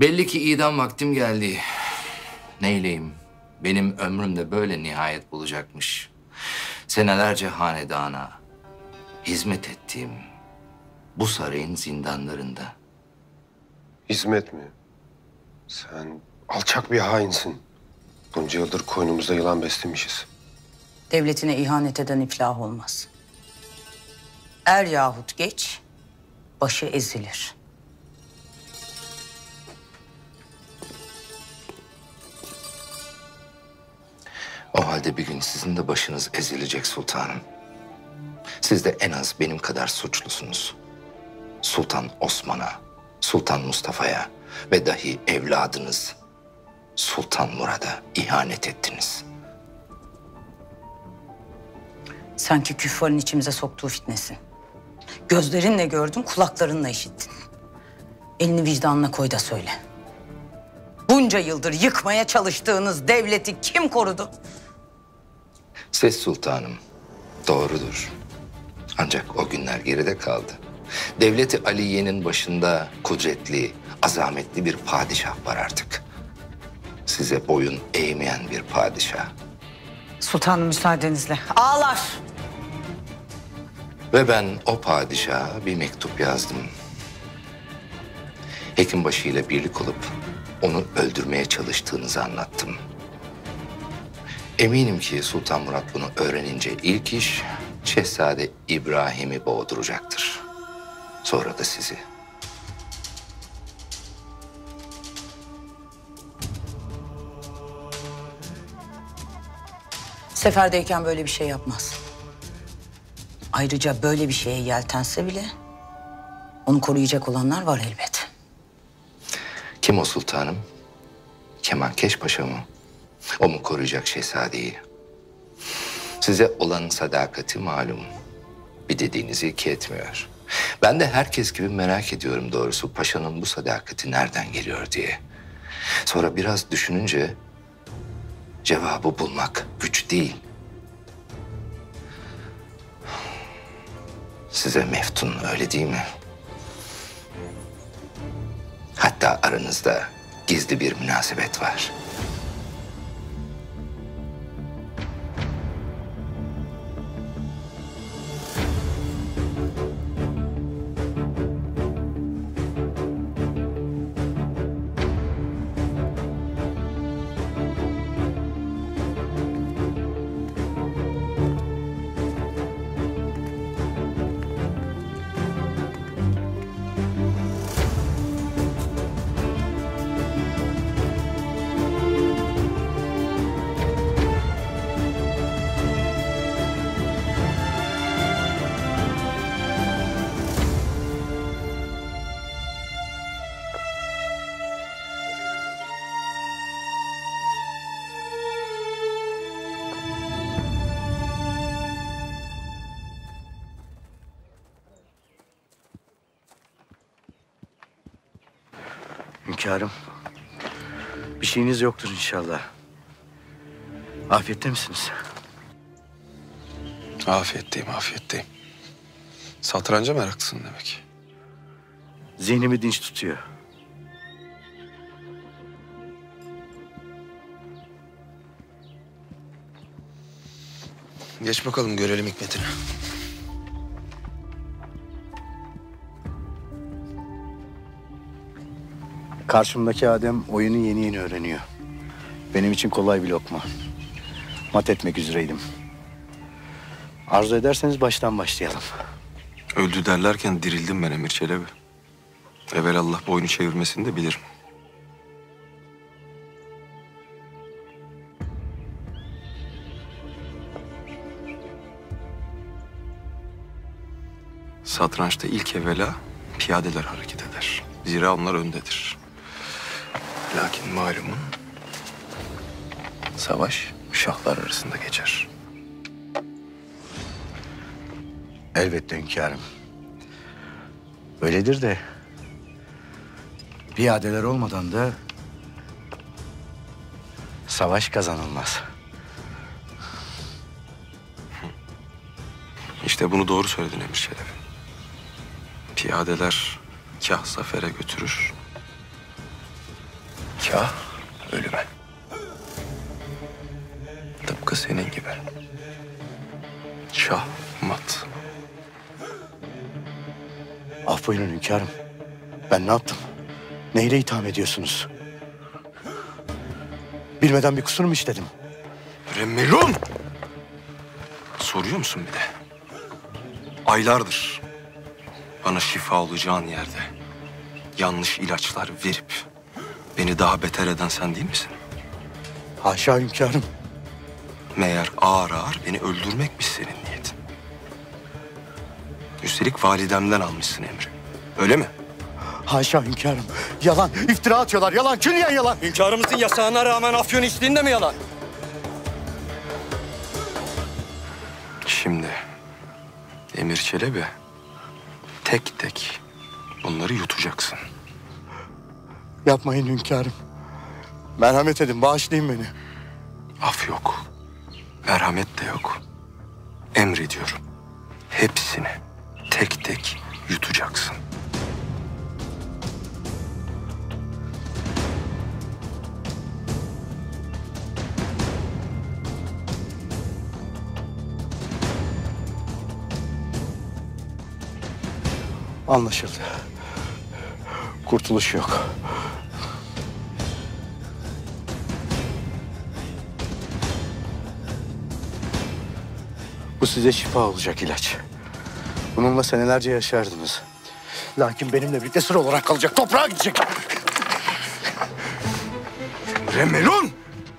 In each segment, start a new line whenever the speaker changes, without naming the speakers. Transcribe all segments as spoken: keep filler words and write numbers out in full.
Belli ki idam vaktim geldi. Neyleyim? Benim ömrüm de böyle nihayet bulacakmış. Senelerce hanedana hizmet ettiğim bu sarayın zindanlarında.
Hizmet mi? Sen alçak bir hainsin. Bunca yıldır koynumuzda yılan beslemişiz.
Devletine ihanet eden iflah olmaz. Er yahut geç başı ezilir.
O halde bir gün sizin de başınız ezilecek sultanım. Siz de en az benim kadar suçlusunuz. Sultan Osman'a, Sultan Mustafa'ya ve dahi evladınız Sultan Murad'a ihanet ettiniz.
Sen ki küffarın içimize soktuğu fitnesin. Gözlerinle gördün, kulaklarınla işittin. Elini vicdanına koy da söyle. Bunca yıldır yıkmaya çalıştığınız devleti kim korudu?
Siz sultanım, doğrudur. Ancak o günler geride kaldı. Devleti Aliye'nin başında kudretli, azametli bir padişah var artık. Size boyun eğmeyen bir padişah.
Sultanım müsaadenizle. Ağlar.
Ve ben o padişaha bir mektup yazdım. Hekimbaşı ile birlik olup onu öldürmeye çalıştığınızı anlattım. Eminim ki Sultan Murat bunu öğrenince ilk iş Şehzade İbrahim'i boğduracaktır. Sonra da sizi.
Seferdeyken böyle bir şey yapmaz. Ayrıca böyle bir şeye yeltense bile onu koruyacak olanlar var elbet.
Kim o sultanım? Kemankeş Paşa mı? O mu koruyacak şehzadeyi? Size olan sadakati malum. Bir dediğinizi iki etmiyor. Ben de herkes gibi merak ediyorum doğrusu paşanın bu sadakati nereden geliyor diye. Sonra biraz düşününce cevabı bulmak güç değil. Size meftun öyle değil mi? Hatta aranızda gizli bir münasebet var.
Hünkârım, bir şeyiniz yoktur inşallah. Afiyette misiniz?
Afiyetteyim, afiyetteyim. Satranca meraklısın demek.
Zihnimi dinç tutuyor.
Geç bakalım görelim hikmetini.
Karşımdaki Adem oyunu yeni yeni öğreniyor. Benim için kolay bir lokma. Mat etmek üzereydim. Arzu ederseniz baştan başlayalım.
Öldü derlerken dirildim ben Emir Çelebi. Evelallah boynu çevirmesini de bilirim. Satrançta ilk evvela piyadeler hareket eder. Zira onlar öndedir. Lakin malumun savaş şahlar arasında geçer.
Elbette hünkârım. Öyledir de piyadeler olmadan da savaş kazanılmaz.
İşte bunu doğru söyledin Emir Çelebi. Piyadeler kah zafere götürür, Kah ölüme. Tıpkı senin gibi. Şah mat.
Af buyurun hünkârım. Ben ne yaptım? Neyle itham ediyorsunuz? Bilmeden bir kusur mu işledim?
Remmelun! Soruyor musun bir de? Aylardır bana şifa olacağın yerde yanlış ilaçlar verip beni daha beter eden sen değil misin?
Haşa hünkârım.
Meğer ağır ağır beni öldürmekmiş senin niyetin. Üstelik validemden almışsın emri. Öyle mi?
Haşa hünkârım. Yalan, iftira atıyorlar. Yalan, külliyen yalan.
Hünkârımızın yasağına rağmen afyon içtiğinde mi yalan?
Şimdi Emir Çelebi tek tek bunları yutacaksın.
Yapmayın hünkârım. Merhamet edin, bağışlayın beni.
Af yok. Merhamet de yok. Emrediyorum. Hepsini tek tek yutacaksın.
Anlaşıldı. Kurtuluş yok. Bu size şifa olacak ilaç. Bununla senelerce yaşardınız. Lakin benimle birlikte sır olarak kalacak, toprağa gidecek.
Remmelun!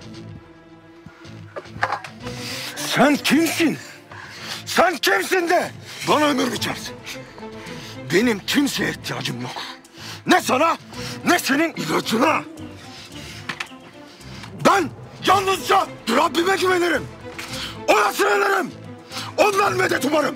Sen kimsin? Sen kimsin de bana ömür biçersin? Benim kimseye ihtiyacım yok. Ne sana ne senin ilacına. Ben yalnızca Rabbime güvenirim. Ona sığınırım. Ondan medet umarım.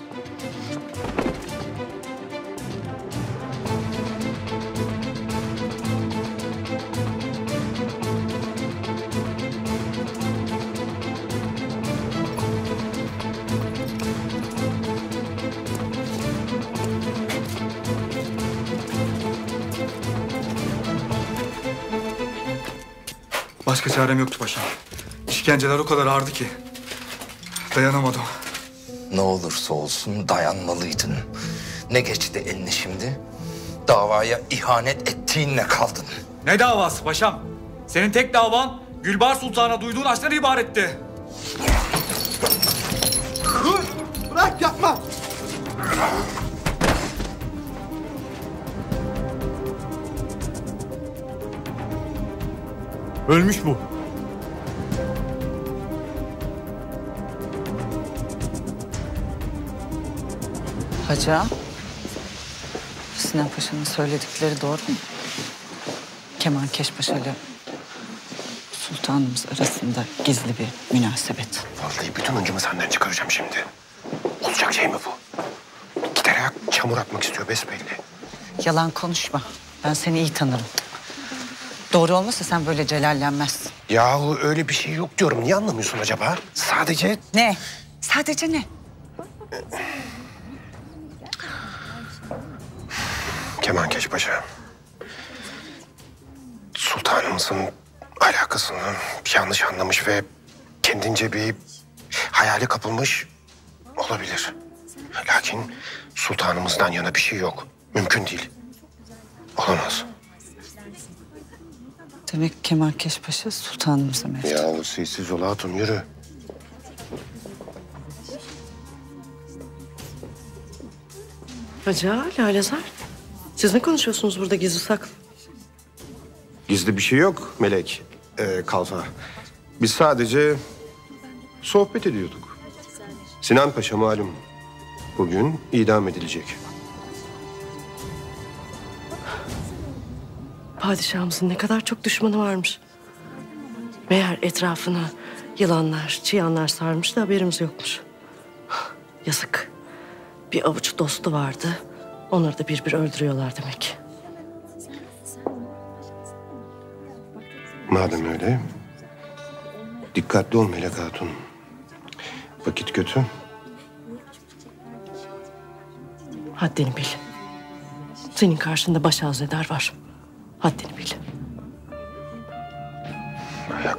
Başka çarem yoktu paşam. İşkenceler o kadar ağırdı ki dayanamadım.
Ne olursa olsun dayanmalıydın. Ne geçti eline şimdi? Davaya ihanet ettiğinle kaldın.
Ne davası paşam? Senin tek davan Gülbahar Sultan'a duyduğun aşktan ibaretti.
Bırak, yapma.
Ölmüş bu.
Hacı ağa, Sinan Paşa'nın söyledikleri doğru mu? Kemankeş Paşa ile sultanımız arasında gizli bir münasebet.
Vallahi bütün öncümü senden çıkaracağım şimdi. Olacak şey mi bu? Giderek çamur atmak istiyor besbelli.
Yalan konuşma. Ben seni iyi tanırım. Doğru olmasa sen böyle celallenmezsin.
Yahu öyle bir şey yok diyorum. Niye anlamıyorsun acaba? Sadece
Ne? Sadece ne?
Kemankeş Paşa, sultanımızın alakasını yanlış anlamış ve kendince bir hayale kapılmış olabilir. Lakin sultanımızdan yana bir şey yok. Mümkün değil. Olamaz.
Demek Kemankeş Paşa sultanımıza mevcut.
Yahu sessiz ol hatun, yürü.
Hacı ağa, Lalezar. Siz ne konuşuyorsunuz burada gizli saklı?
Gizli bir şey yok Melek, ee, Kalfa. Biz sadece sohbet ediyorduk. Sinan Paşa malum bugün idam edilecek.
Padişahımızın ne kadar çok düşmanı varmış. Meğer etrafına yılanlar, çıyanlar sarmış da haberimiz yokmuş. Yazık. Bir avuç dostu vardı. Onları da bir bir öldürüyorlar demek.
Madem öyle, dikkatli ol Melek Hatun. Vakit kötü.
Haddini bil. Senin karşında baş ağzeder var. Haddini bil.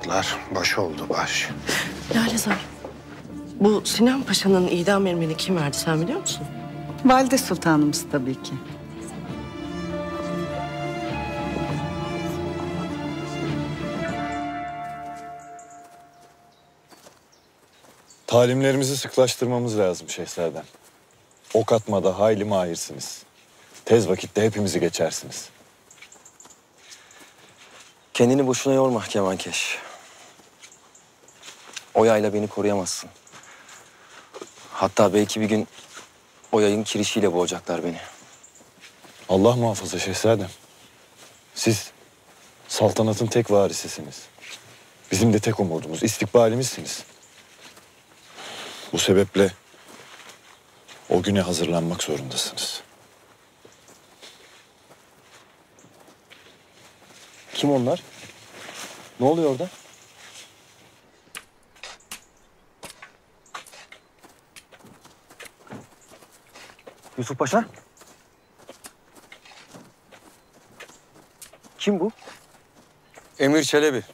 Evlatlar baş oldu baş.
Lalezar, bu Sinan Paşa'nın idam emrini kim verdi sen biliyor musun?
Valide Sultanımız tabii ki.
Talimlerimizi sıklaştırmamız lazım şehzadem. Ok atmada hayli mahirsiniz. Tez vakitte hepimizi geçersiniz.
Kendini boşuna yorma Kemankeş. O yayla beni koruyamazsın. Hatta belki bir gün o yayın kirişiyle boğacaklar beni.
Allah muhafaza şehzadem. Siz saltanatın tek varisisiniz. Bizim de tek umudumuz, istikbalimizsiniz. Bu sebeple o güne hazırlanmak zorundasınız.
Kim onlar? Ne oluyor orada? Yusuf Paşa? Kim bu?
Emir Çelebi.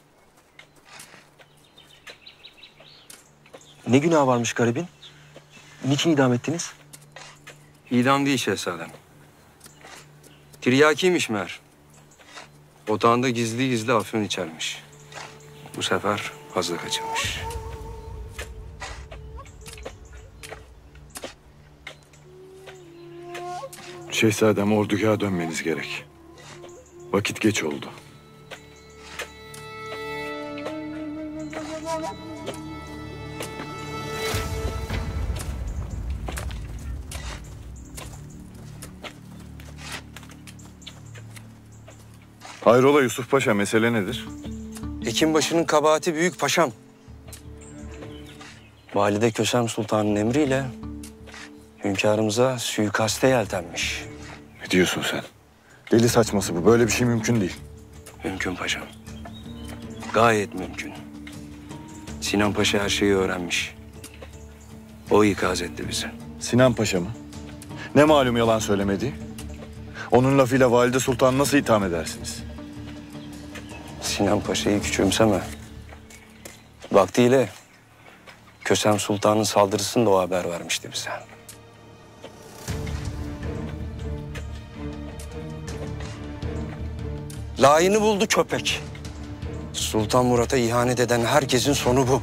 Ne günah varmış garibin? Niçin idam ettiniz?
İdam değil şehzadem. Tiryakiymiş meğer. Otağında gizli gizli afyon içermiş. Bu sefer fazla kaçırmış.
Şehzadem, ordugaha dönmeniz gerek. Vakit geç oldu. Hayrola Yusuf Paşa, mesele nedir?
Hekimbaşı'nın kabahati büyük paşam.
Valide Kösem Sultan'ın emriyle hünkârımıza suikaste yeltenmiş.
Ne diyorsun sen? Deli saçması bu. Böyle bir şey mümkün değil.
Mümkün paşam. Gayet mümkün. Sinan Paşa her şeyi öğrenmiş. O ikaz etti bizi.
Sinan Paşa mı? Ne malum yalan söylemedi? Onun lafıyla Valide Sultan nasıl itham edersiniz?
Sinan Paşa'yı küçümseme. Vaktiyle Kösem Sultan'ın saldırısını da o haber vermişti bize. Layığını buldu köpek. Sultan Murat'a ihanet eden herkesin sonu bu.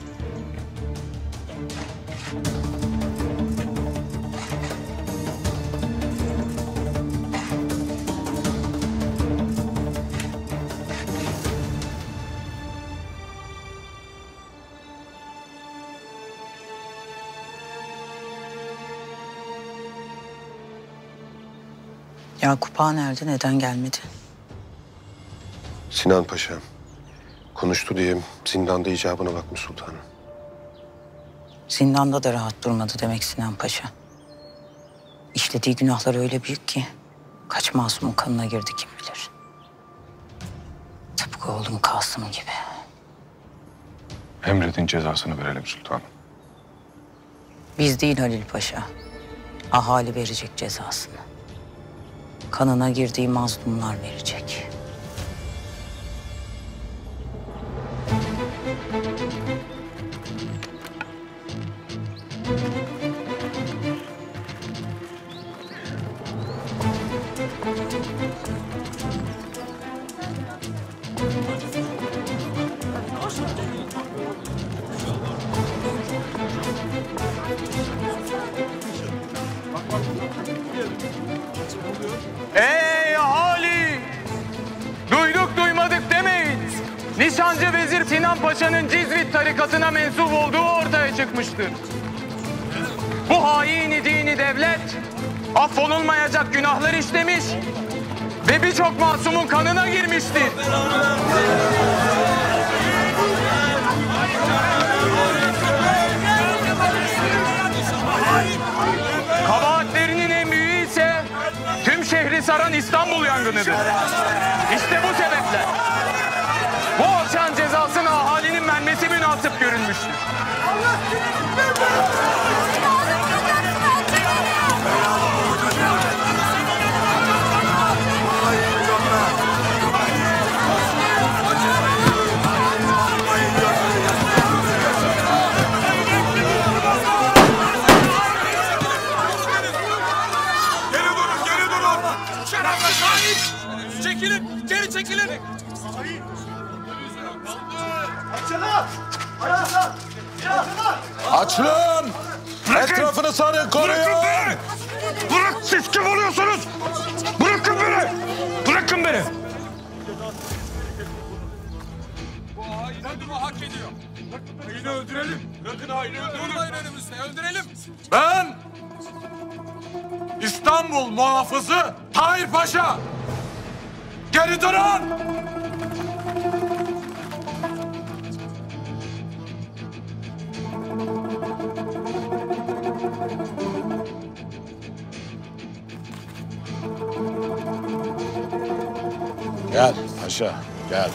Yakup Ağa nerede? Neden gelmedi?
Sinan Paşa konuştu diye zindanda icabına bakmış sultanım.
Zindanda da rahat durmadı demek Sinan Paşa. İşlediği günahlar öyle büyük ki kaç masumun kanına girdi kim bilir. Tıpkı oğlum Kasım gibi.
Emredin cezasını verelim sultanım.
Biz değil Halil Paşa. Ahali verecek cezasını. Kanına girdiği mazlumlar verecek.
Ey ahali! Duyduk duymadık demeyin. Nişancı Vezir Sinan Paşa'nın Cizvit tarikatına mensup olduğu ortaya çıkmıştır. Bu haini dini devlet affolunmayacak günahlar işlemiş ve birçok masumun kanına girmiştir. Kabahatlerinin en büyüğü ise tüm şehri saran İstanbul yangınıdır. İşte bu sebeple bu alçağın cezasını ahalinin vermesi münasip görülmüştür.
Açılın! Etrafını sarın, koruyun!
Bırakın beni! Bırak, siz kim oluyorsunuz? Bırakın beni! Bırakın beni!
Bu hain öldürme hak ediyor. Haini öldürelim. Bırakın haini öldürelim. Haini önümüzde öldürelim.
Ben İstanbul muhafızı Tahir Paşa. Geri durun!
Gel paşa, gel.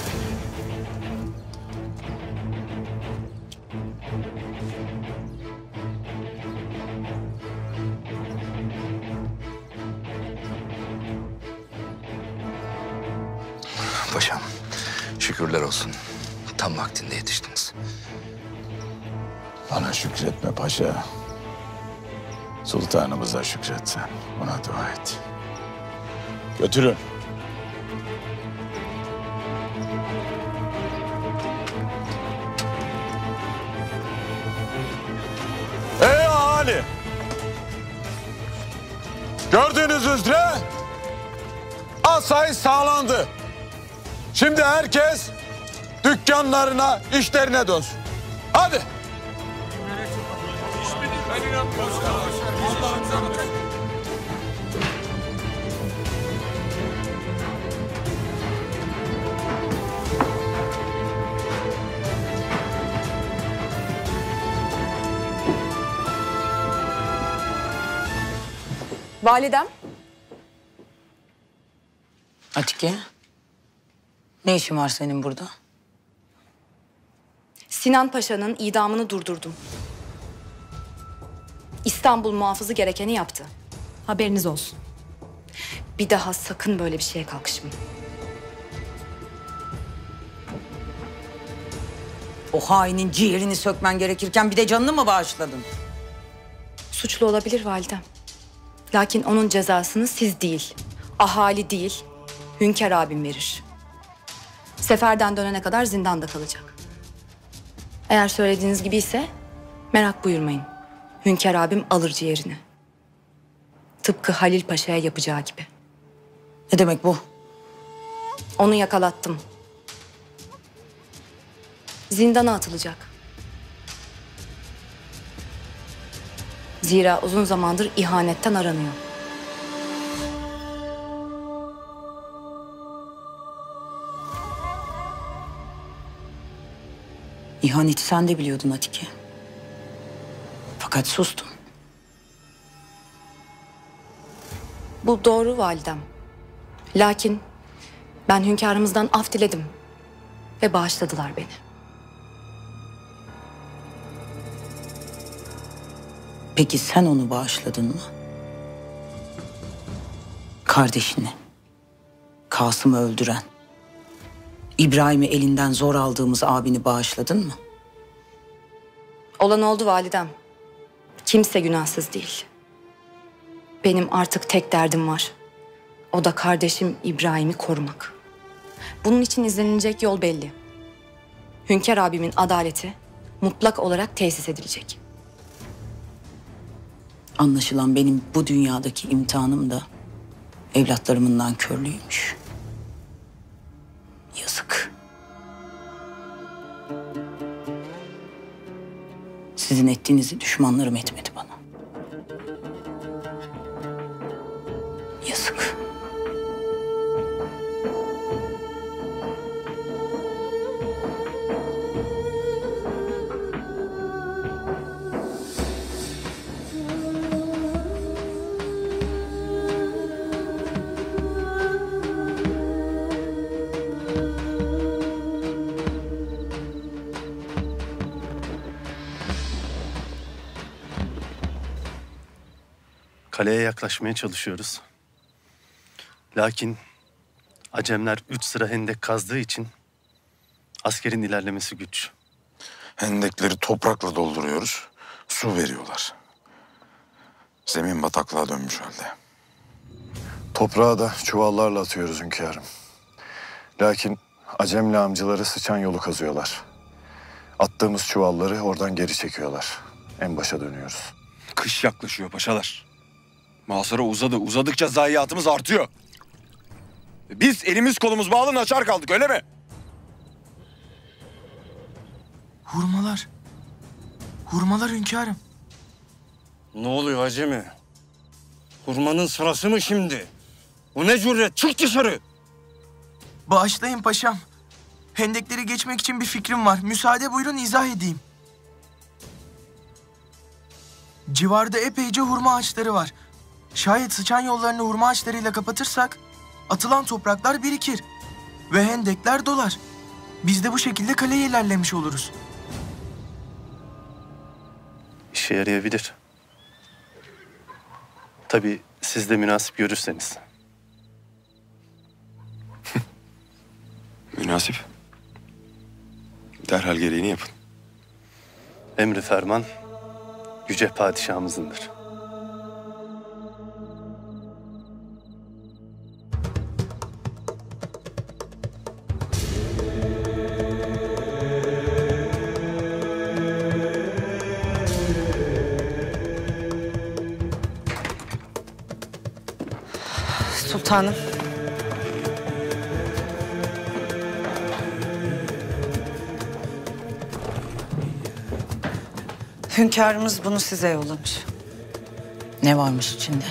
Paşam, şükürler olsun. Tam vaktinde yetiştiniz.
Bana şükretme paşa. Sultanımıza şükret sen. Ona dua et. Götürün. Ey ahali! Gördüğünüz üzere asayiş sağlandı. Şimdi herkes dükkanlarına, işlerine dönsün. Hadi.
Ben inanmıyorum. Allah'ım sana.
Validem. Atike. Ne işin var senin burada?
Sinan Paşa'nın idamını durdurdum. İstanbul muhafızı gerekeni yaptı. Haberiniz olsun. Bir daha sakın böyle bir şeye kalkışmayın.
O hainin ciğerini sökmen gerekirken bir de canını mı bağışladın?
Suçlu olabilir validem. Lakin onun cezasını siz değil, ahali değil, Hünkar abim verir. Seferden dönene kadar zindanda kalacak. Eğer söylediğiniz gibi ise merak buyurmayın. Hünkar abim alır ciğerini. Tıpkı Halil Paşa'ya yapacağı gibi.
Ne demek bu?
Onu yakalattım. Zindana atılacak. Zira uzun zamandır ihanetten aranıyor.
İhaneti sen de biliyordun Atike. Fakat sustun.
Bu doğru validem. Lakin ben hünkârımızdan af diledim ve bağışladılar beni.
Peki sen onu bağışladın mı? Kardeşini, Kasım'ı öldüren, İbrahim'i elinden zor aldığımız abini bağışladın mı?
Olan oldu validem. Kimse günahsız değil. Benim artık tek derdim var. O da kardeşim İbrahim'i korumak. Bunun için izlenilecek yol belli. Hünkar abimin adaleti mutlak olarak tesis edilecek.
Anlaşılan benim bu dünyadaki imtihanım da evlatlarımın nankörlüğüymüş. Yazık. Sizin ettiğinizi düşmanlarım etmedi bana. Yazık.
Kaleye yaklaşmaya çalışıyoruz. Lakin Acemler üç sıra hendek kazdığı için askerin ilerlemesi güç.
Hendekleri toprakla dolduruyoruz. Su veriyorlar. Zemin bataklığa dönmüş halde. Toprağa da çuvallarla atıyoruz hünkârım. Lakin Acemli amcaları sıçan yolu kazıyorlar. Attığımız çuvalları oradan geri çekiyorlar. En başa dönüyoruz.
Kış yaklaşıyor paşalar. Mahsara uzadı. Uzadıkça zayiatımız artıyor. Biz elimiz kolumuz bağlı naçar kaldık, öyle mi?
Hurmalar. Hurmalar hünkârım.
Ne oluyor Acemi? Hurmanın sırası mı şimdi? Bu ne cüret? Çık dışarı!
Bağışlayın paşam. Hendekleri geçmek için bir fikrim var. Müsaade buyurun izah edeyim. Civarda epeyce hurma ağaçları var. Şayet sıçan yollarını hurma ağaçlarıyla kapatırsak atılan topraklar birikir ve hendekler dolar. Biz de bu şekilde kaleye ilerlemiş oluruz.
İşe yarayabilir. Tabii siz de münasip görürseniz.
Münasip. Derhal gereğini yapın.
Emri ferman yüce padişahımızındır.
Sultanım. Hünkârımız bunu size yollamış. Ne varmış içinde?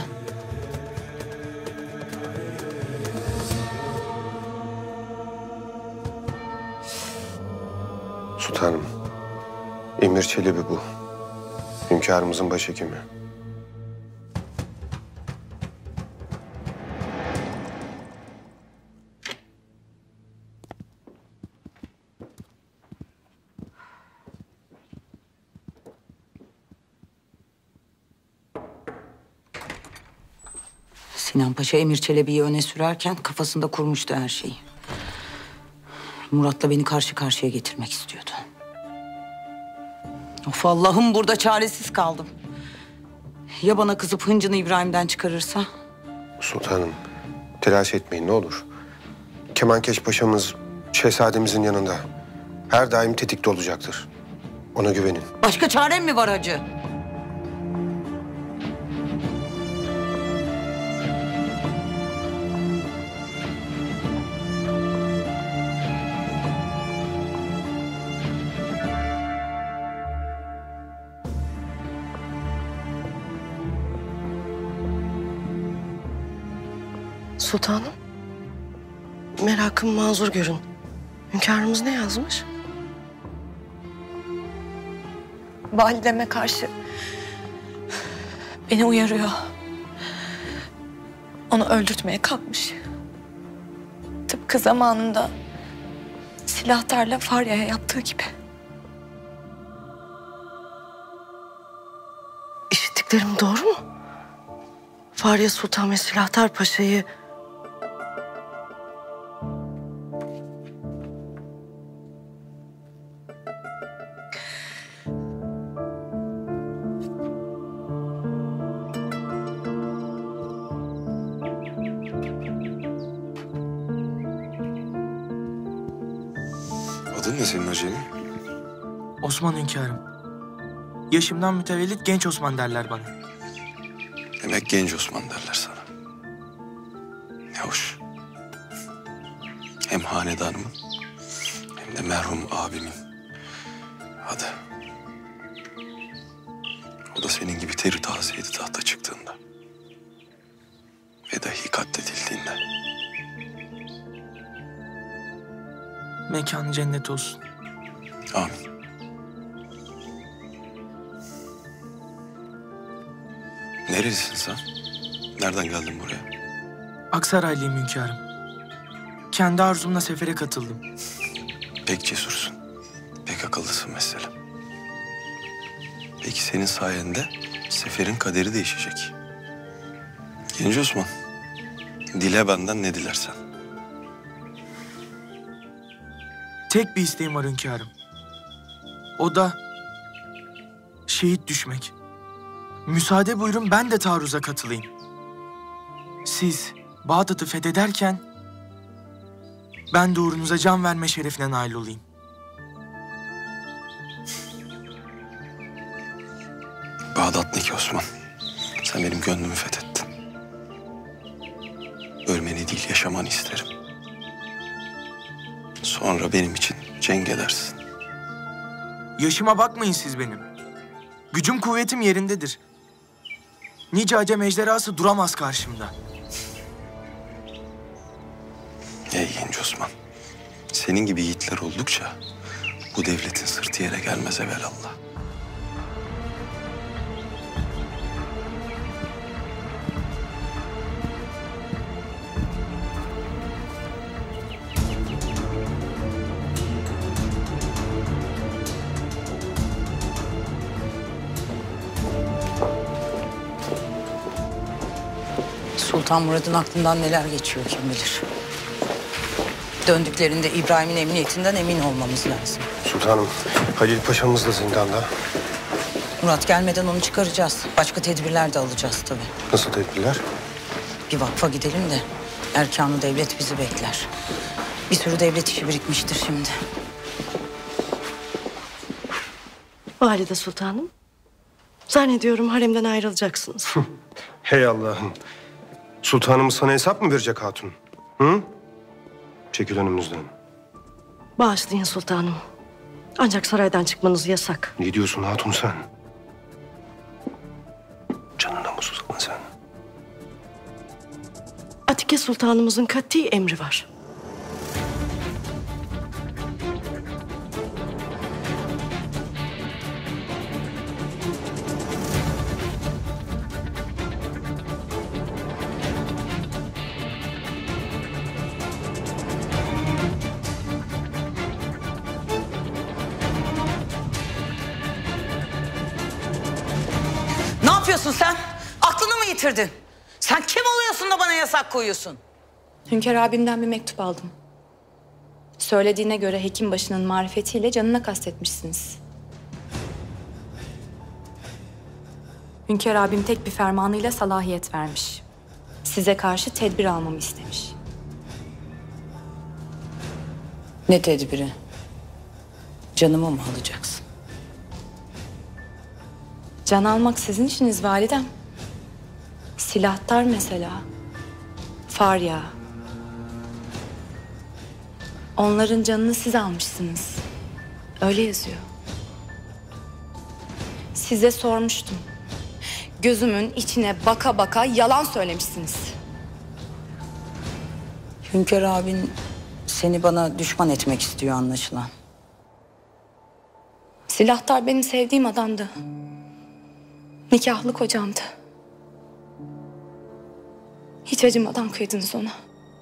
Sultanım, Emir Çelebi bu. Hünkârımızın başhekimi.
Sinan Paşa Emir Çelebi'yi öne sürerken kafasında kurmuştu her şeyi. Murat'la beni karşı karşıya getirmek istiyordu. Of Allah'ım, burada çaresiz kaldım. Ya bana kızıp hıncını İbrahim'den çıkarırsa?
Sultanım, telaş etmeyin ne olur. Kemankeş Paşa'mız şehzademizin yanında. Her daim tetikte olacaktır. Ona güvenin.
Başka çarem mi var hacı?
Sultanım, merakım mazur görün. Hünkârımız ne yazmış?
Valideme karşı beni uyarıyor. Onu öldürtmeye kalkmış. Tıpkı zamanında silahtarla Farya'ya yaptığı gibi.
İşittiklerim doğru mu? Fahriye Sultan ve Silahtar Paşa'yı
Adın ne senin Acemi?
Osman hünkârım. Yaşımdan mütevellit genç Osman derler bana.
Demek genç Osman derler sana. Ne hoş. Hem hanedanımın hem de merhum abimin adı. O da senin gibi teri tazeydi tahta çıktığında. Ve dahi katledildiğinde.
Mekanı cennet olsun.
Amin. Nerelisin sen? Nereden geldin buraya?
Aksaraylıyım hünkârım. Kendi arzumla sefere katıldım.
Pek cesursun. Pek akıllısın mesela. Peki senin sayende seferin kaderi değişecek. Genç Osman, dile benden ne dilersen.
Tek bir isteğim var hünkârım. O da şehit düşmek. Müsaade buyurun ben de taarruza katılayım. Siz Bağdat'ı fethederken Ben de uğrunuza can verme şerefine nail olayım.
Bağdat'taki Osman, sen benim gönlümü fethettin. Ölmeni değil, yaşamanı isterim. Sonra benim için cenk edersin.
Yaşıma bakmayın siz benim. Gücüm kuvvetim yerindedir. Nice acem ejderhası duramaz karşımda.
Ey genç Osman, senin gibi yiğitler oldukça bu devletin sırtı yere gelmez evelallah.
Sultan Murad'ın aklından neler geçiyor kim bilir. Döndüklerinde İbrahim'in emniyetinden emin olmamız lazım.
Sultanım, Halil Paşa'mız da zindanda.
Murat gelmeden onu çıkaracağız. Başka tedbirler de alacağız tabii.
Nasıl tedbirler?
Bir vakfa gidelim de erkanı devlet bizi bekler. Bir sürü devlet işi birikmiştir şimdi.
Valide Sultanım, zannediyorum haremden ayrılacaksınız.
Hey Allah'ım. Sultanımız sana hesap mı verecek hatun? Hı? Çekil önümüzden.
Bağışlayın sultanım. Ancak saraydan çıkmanız yasak.
Ne diyorsun hatun sen? Canına mı susadın sen?
Atike Sultanımızın kati emri var.
Ne yapıyorsun sen? Aklını mı yitirdin? Sen kim oluyorsun da bana yasak koyuyorsun?
Hünkar abimden bir mektup aldım. Söylediğine göre Hekimbaşı'nın marifetiyle canına kastetmişsiniz. Hünkar abim tek bir fermanıyla salahiyet vermiş. Size karşı tedbir almamı istemiş.
Ne tedbiri? Canımı mı alacaksın?
Can almak sizin işiniz validem. Silahtar mesela. Farya. Onların canını siz almışsınız. Öyle yazıyor. Size sormuştum. Gözümün içine baka baka yalan söylemişsiniz.
Hünkar abin seni bana düşman etmek istiyor anlaşılan.
Silahtar benim sevdiğim adamdı. Nikahlı kocamdı. Hiç acımadan kıydınız ona.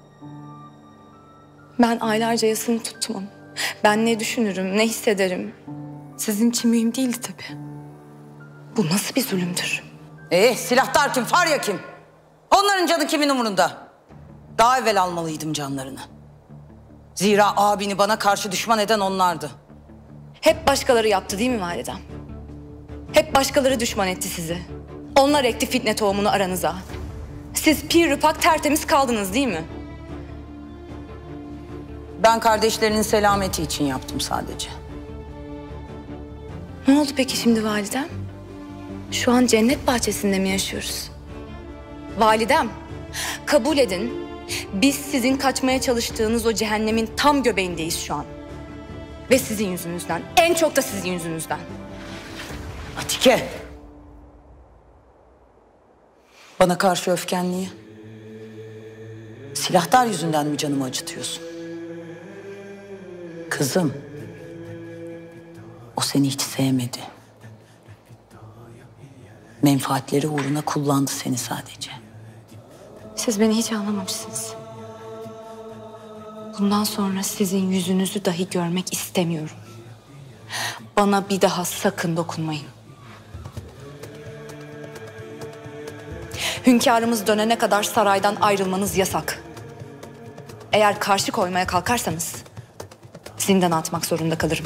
Ben aylarca yasını tuttum onu. Ben ne düşünürüm, ne hissederim. Sizin için mühim değildi tabii. Bu nasıl bir zulümdür?
Ee, silahtar kim, Farya kim? Onların canı kimin umurunda? Daha evvel almalıydım canlarını. Zira abini bana karşı düşman eden onlardı.
Hep başkaları yaptı değil mi validem? Hep başkaları düşman etti sizi. Onlar ekti fitne tohumunu aranıza. Siz pir rüpak tertemiz kaldınız değil mi?
Ben kardeşlerinin selameti için yaptım sadece.
Ne oldu peki şimdi validem? Şu an cennet bahçesinde mi yaşıyoruz? Validem, kabul edin. Biz sizin kaçmaya çalıştığınız o cehennemin tam göbeğindeyiz şu an. Ve sizin yüzünüzden, en çok da sizin yüzünüzden.
Atike. Bana karşı öfkenliği. Silahtar yüzünden mi canımı acıtıyorsun? Kızım. O seni hiç sevmedi. Menfaatleri uğruna kullandı seni sadece.
Siz beni hiç anlamamışsınız. Bundan sonra sizin yüzünüzü dahi görmek istemiyorum. Bana bir daha sakın dokunmayın. Hünkârımız dönene kadar saraydan ayrılmanız yasak. Eğer karşı koymaya kalkarsanız zindana atmak zorunda kalırım.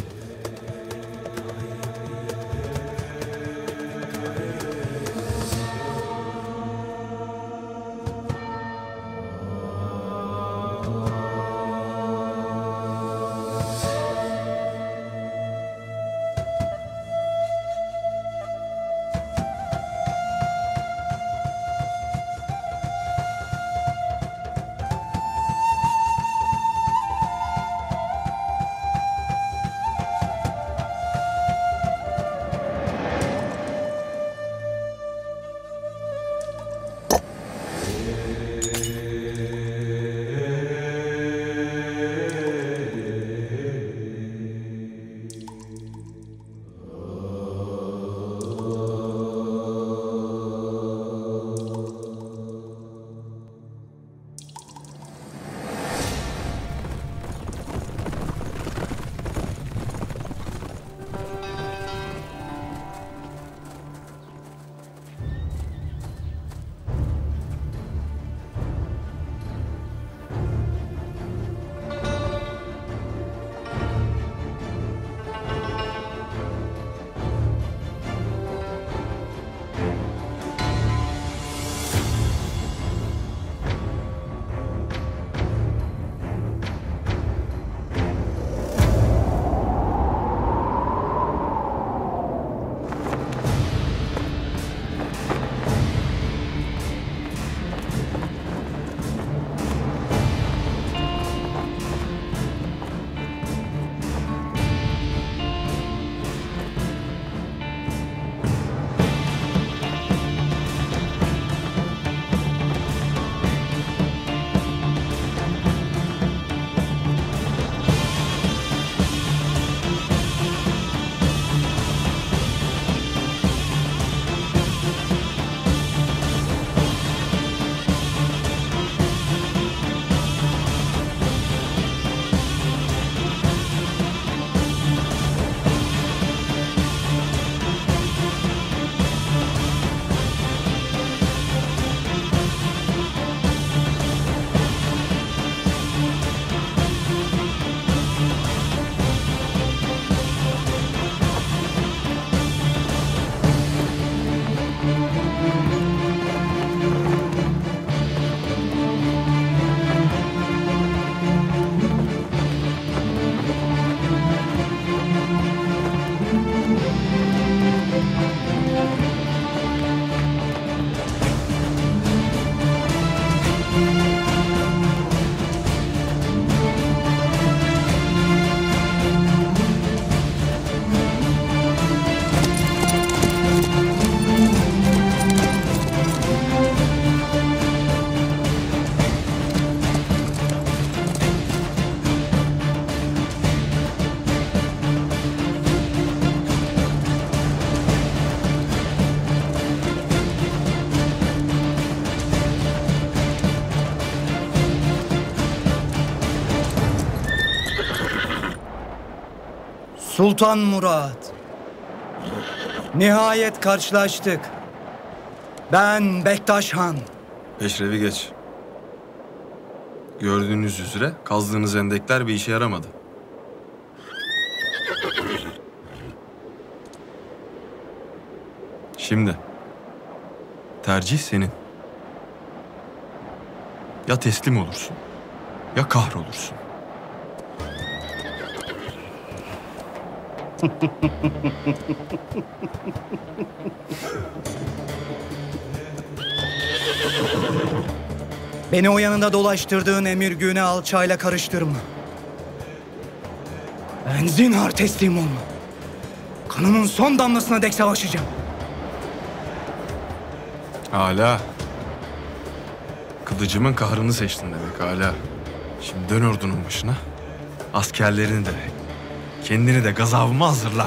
Sultan Murat. Nihayet karşılaştık. Ben Bektaş Han.
Peşrevi geç. Gördüğünüz üzere kazdığınız endekler bir işe yaramadı. Şimdi tercih senin. Ya teslim olursun ya kahrolursun.
Beni o yanında dolaştırdığın emir güne alçayla karıştırma. Ben zinhar teslim olma. Kanımın son damlasına dek savaşacağım.
Hala. Kılıcımın kahrını seçtin demek hala. Şimdi dön ordunun başına. Askerlerini de, kendini de gazabıma hazırla.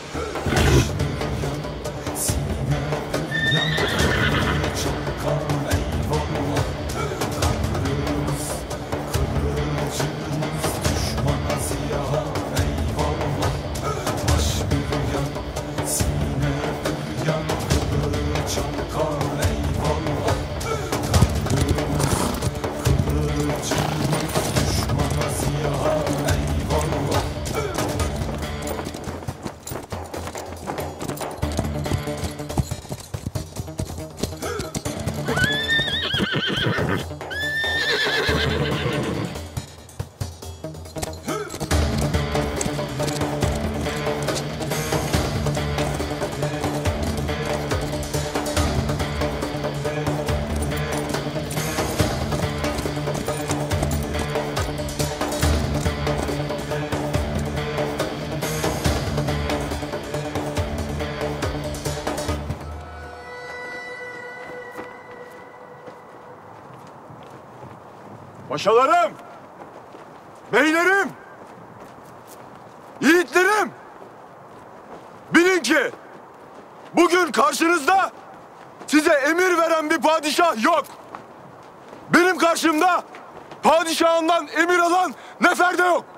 Paşalarım, beylerim, yiğitlerim, bilin ki bugün karşınızda size emir veren bir padişah yok. Benim karşımda padişahından emir alan nefer de yok.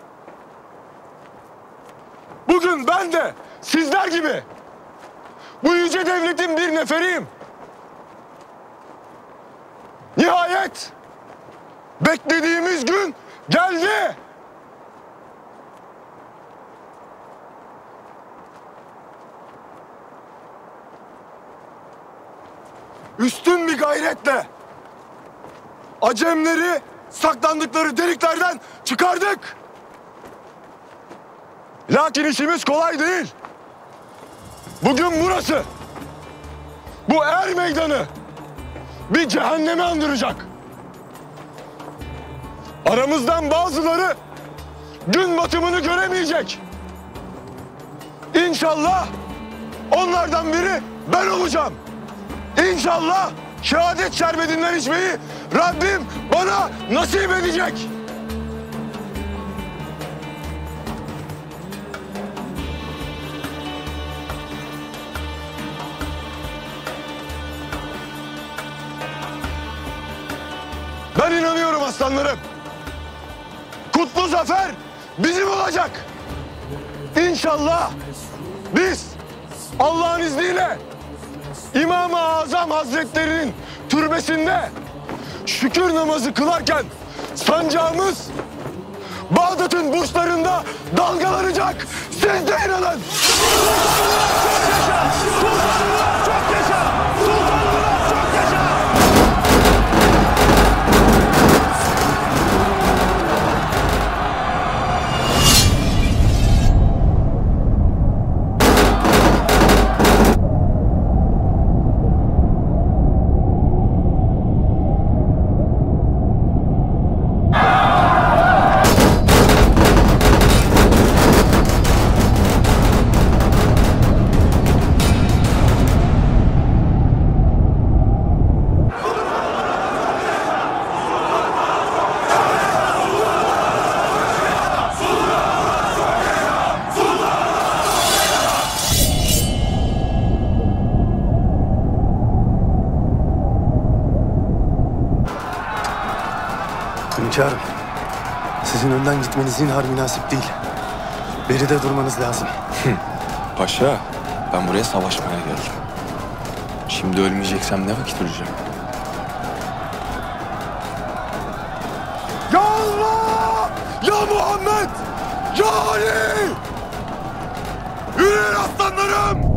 Bugün ben de sizler gibi bu yüce devletin bir neferiyim. Nihayet beklediğimiz gün geldi. Üstün bir gayretle Acemleri saklandıkları deliklerden çıkardık. Lakin işimiz kolay değil. Bugün burası, bu er meydanı bir cehenneme andıracak. Aramızdan bazıları gün batımını göremeyecek. İnşallah onlardan biri ben olacağım. İnşallah şehadet şerbetinden içmeyi Rabbim bana nasip edecek. Ben inanıyorum aslanlarım. Kutlu zafer bizim olacak. İnşallah biz Allah'ın izniyle İmam-ı Azam Hazretleri'nin türbesinde şükür namazı kılarken sancağımız Bağdat'ın burçlarında dalgalanacak. Siz de inanın. Çok yaşa! Sultanlar çok yaşa! Sultanlar çok yaşa!
Hünkârım, sizin önden gitmeniz zinhar münasip değil.
Beride durmanız lazım.
Paşa, ben buraya savaşmaya geldim. Şimdi ölmeyeceksem ne vakit öleceğim?
Ya Allah! Ya Muhammed! Ya Ali! Yürüyün aslanlarım!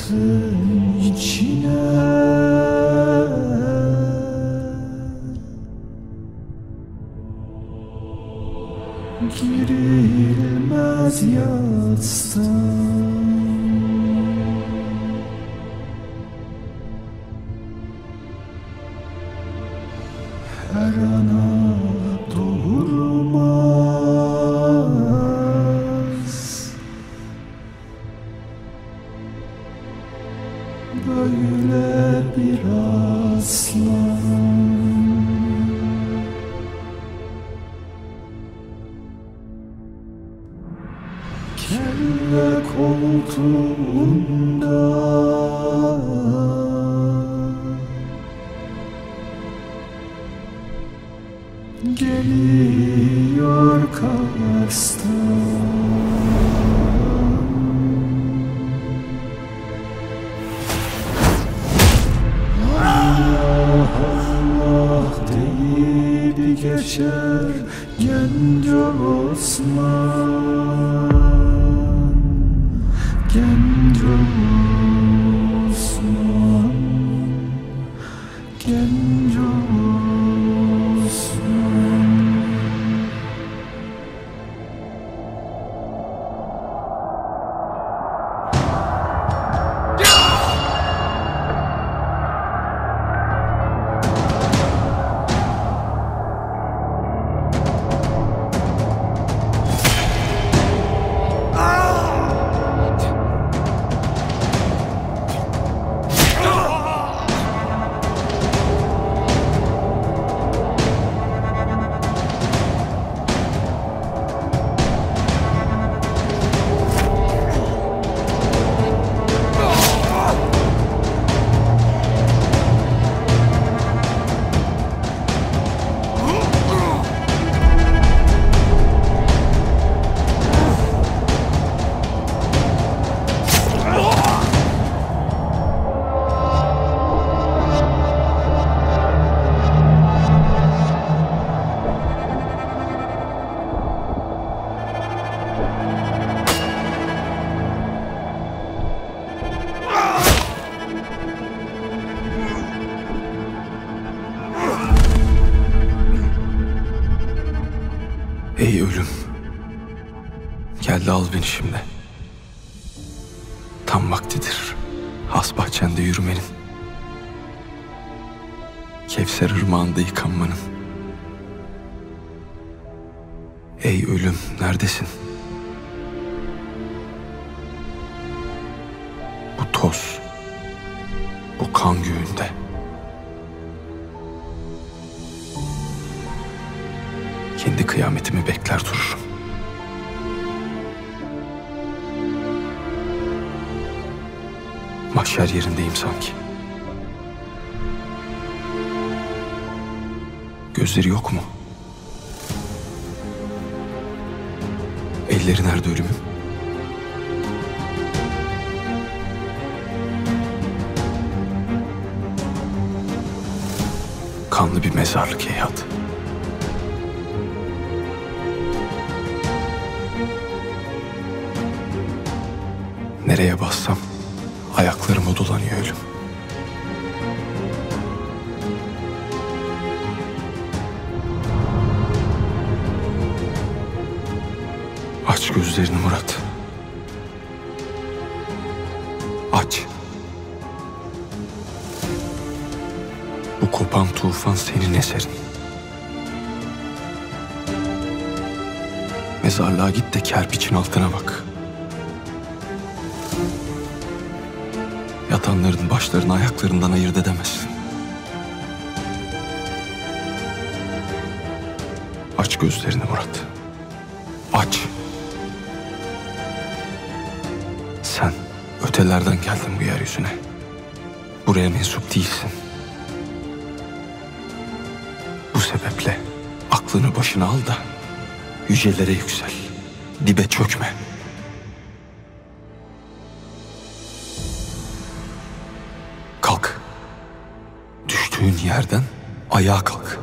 hayatın içine girilmez yatsam. Her ana doğurmaz böyle bir aslan. Kelle koltuğunda geliyor Kars'tan. Allah Allah deyip geçer Genco Osman, Genco Osman, Genco Osman.
Ey ölüm, gel de al beni şimdi. Tam vaktidir has bahçende yürümenin, Kevser ırmağında yıkanmanın. Ey ölüm, neredesin? Bu toz, bu kan göğünde. Kendi kıyametimi bekler dururum. Mahşer yerindeyim sanki. Gözleri yok mu? Elleri nerede ölümün? Kanlı bir mezarlık heyhat. Nereye bassam ayaklarıma dolanıyor ölüm. Aç gözlerini Murat. Aç. Bu kopan tufan senin eserin. Mezarlığa git de kerpiçin altına bak. Yatanların başlarını ayaklarından ayırt edemezsin. Aç gözlerini Murat. Aç. Sen ötelerden geldin bu yeryüzüne. Buraya mensup değilsin. Bu sebeple aklını başına al da yücelere yüksel. Dibe çökme. Kalk. Düştüğün yerden ayağa kalk.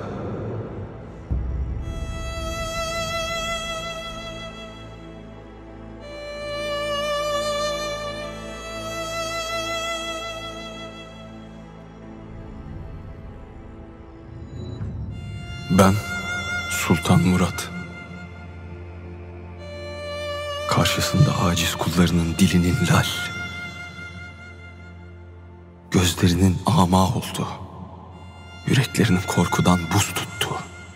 Ben Sultan Murat. Karşısında aciz kullarının dilinin lal, gözlerinin ama oldu, yüreklerinin korkudan buz tuttu.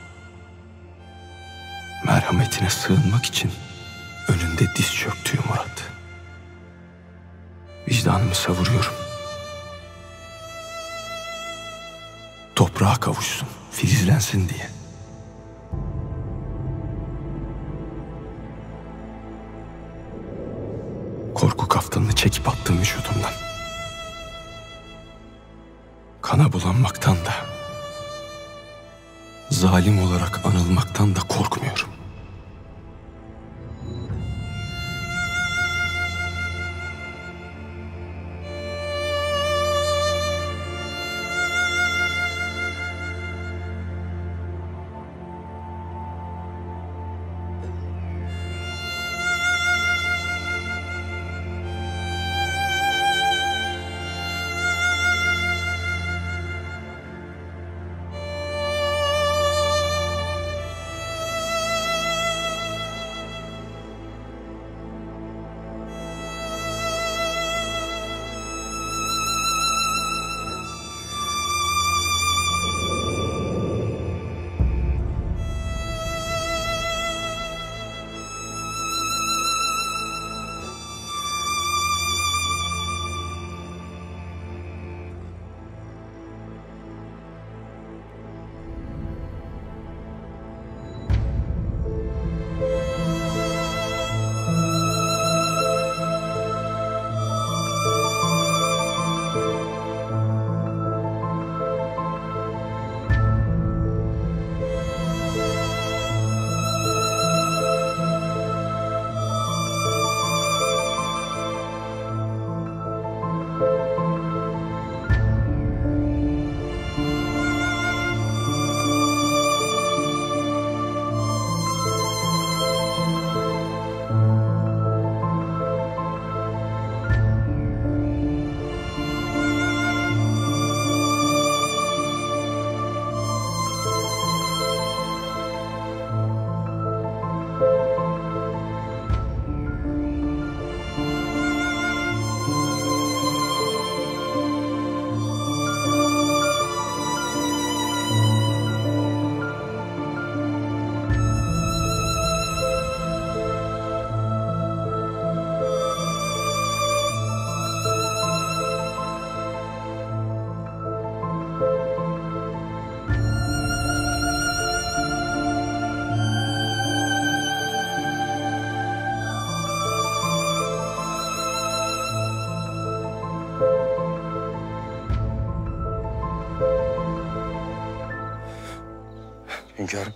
Merhametine sığınmak için önünde diz çöktüğü Murat. Vicdanımı savuruyorum. Toprağa kavuşsun, filizlensin diye. Korku kaftanını çekip attım vücudumdan. Kana bulanmaktan da, zalim olarak anılmaktan da korkmuyorum.
Hünkârım.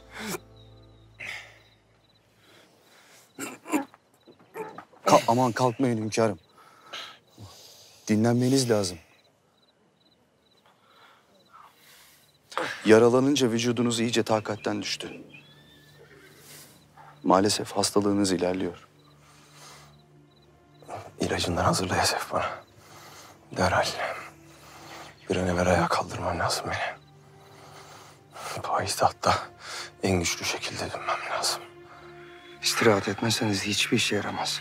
Ka aman kalkmayın hünkârım. Dinlenmeniz lazım. Yaralanınca vücudunuz iyice takatten düştü. Maalesef hastalığınız ilerliyor.
İlacından hazırla Yasef bana. Derhal. Bir an evvel ayağa kaldırmam lazım beni. Payitahtta en güçlü şekilde dönmem lazım.
İstirahat etmezseniz hiçbir işe yaramaz.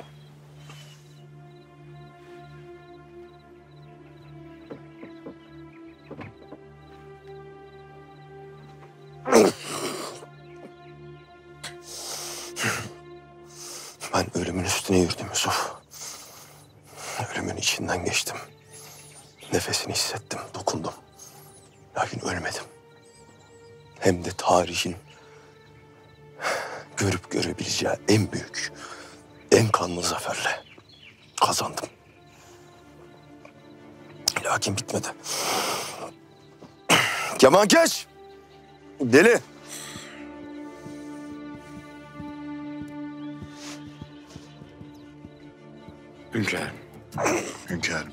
Ben ölümün üstüne yürüdüm Yusuf. Ölümün içinden geçtim. Nefesini hissettim, dokundum. Lakin ölmedim. Hem de tarihin görüp görebileceği en büyük, en kanlı zaferle kazandım. Lakin bitmedi. Kemankeş! Deli!
Hünkârım. Hünkârım.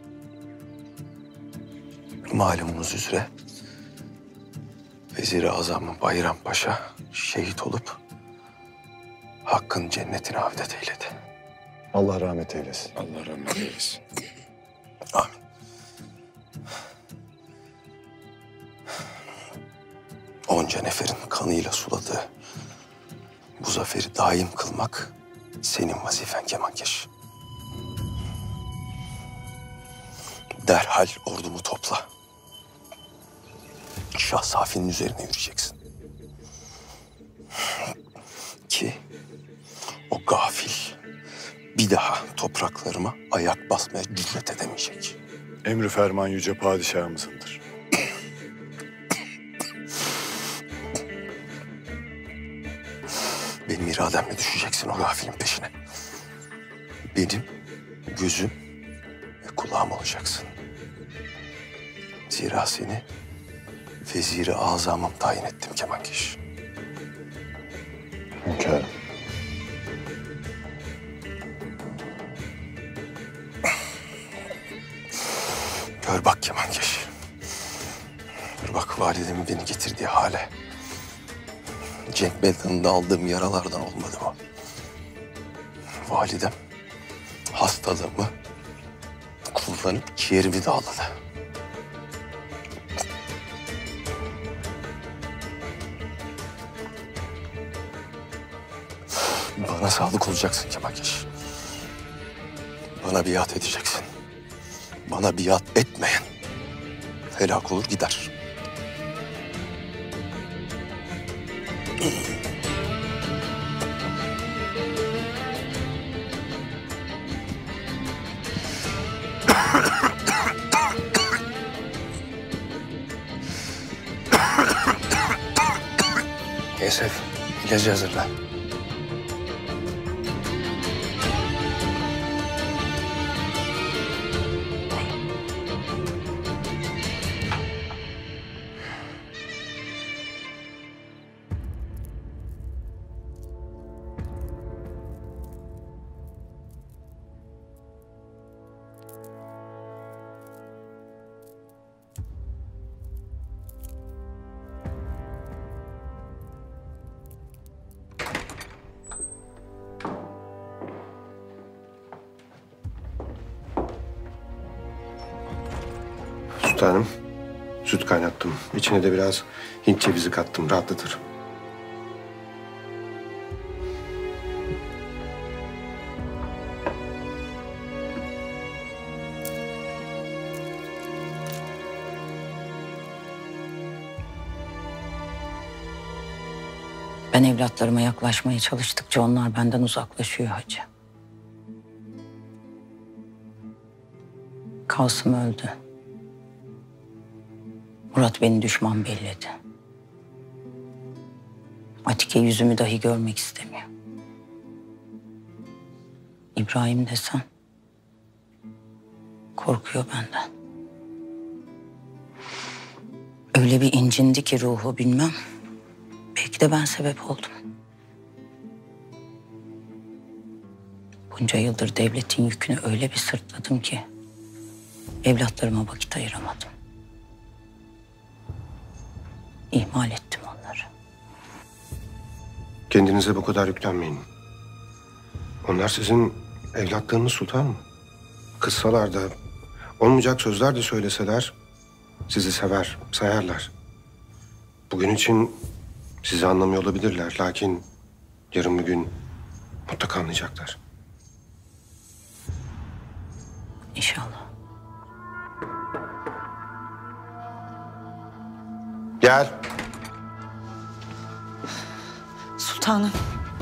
Malumunuz üzere Vezir-i Azam Bayram Paşa şehit olup Hakk'ın cennetine avdet eyledi.
Allah rahmet eylesin. Allah rahmet eylesin.
Amin. Bunca neferin kanıyla suladığı bu zaferi daim kılmak senin vazifen Kemankeş. Derhal ordumu topla. Şah Safi'nin üzerine yürüyeceksin. Ki o gafil bir daha topraklarıma ayak basmaya cüret edemeyecek.
Emri ferman yüce padişahımızındır.
Benim irademle düşeceksin o gafilin peşine. Benim gözüm ve kulağım olacaksın. Zira seni veziri azamım tayin ettim Kemankeş.
Hünkârım.
Gör bak Kemankeş. Gör bak validemin beni getirdiği hale. Cenk meydanında aldığım yaralardan olmadı mı? Validem hastalığımı kullanıp ciğerimi dağladı. Bana sadık olacaksın Kemankeş. Bana biat edeceksin. Bana biat etmeyen helak olur gider. Yesef, ilacı hazırla.
Sultanım, süt kaynattım. İçine de biraz Hint cevizi kattım, rahatlatır.
Ben evlatlarıma yaklaşmaya çalıştıkça onlar benden uzaklaşıyor hacı. Kasım öldü. Murat beni düşman belledi. Atike yüzümü dahi görmek istemiyor. İbrahim desen korkuyor benden. Öyle bir incindi ki ruhu bilmem. Belki de ben sebep oldum. Bunca yıldır devletin yükünü öyle bir sırtladım ki evlatlarıma vakit ayıramadım. İhmal ettim onları.
Kendinize bu kadar yüklenmeyin. Onlar sizin evlatlarınız sultanım. Kızsalar da, olmayacak sözler de söyleseler sizi sever, sayarlar. Bugün için sizi anlamıyor olabilirler. Lakin yarın bir gün mutlaka anlayacaklar.
İnşallah.
Gel.
Sultanım.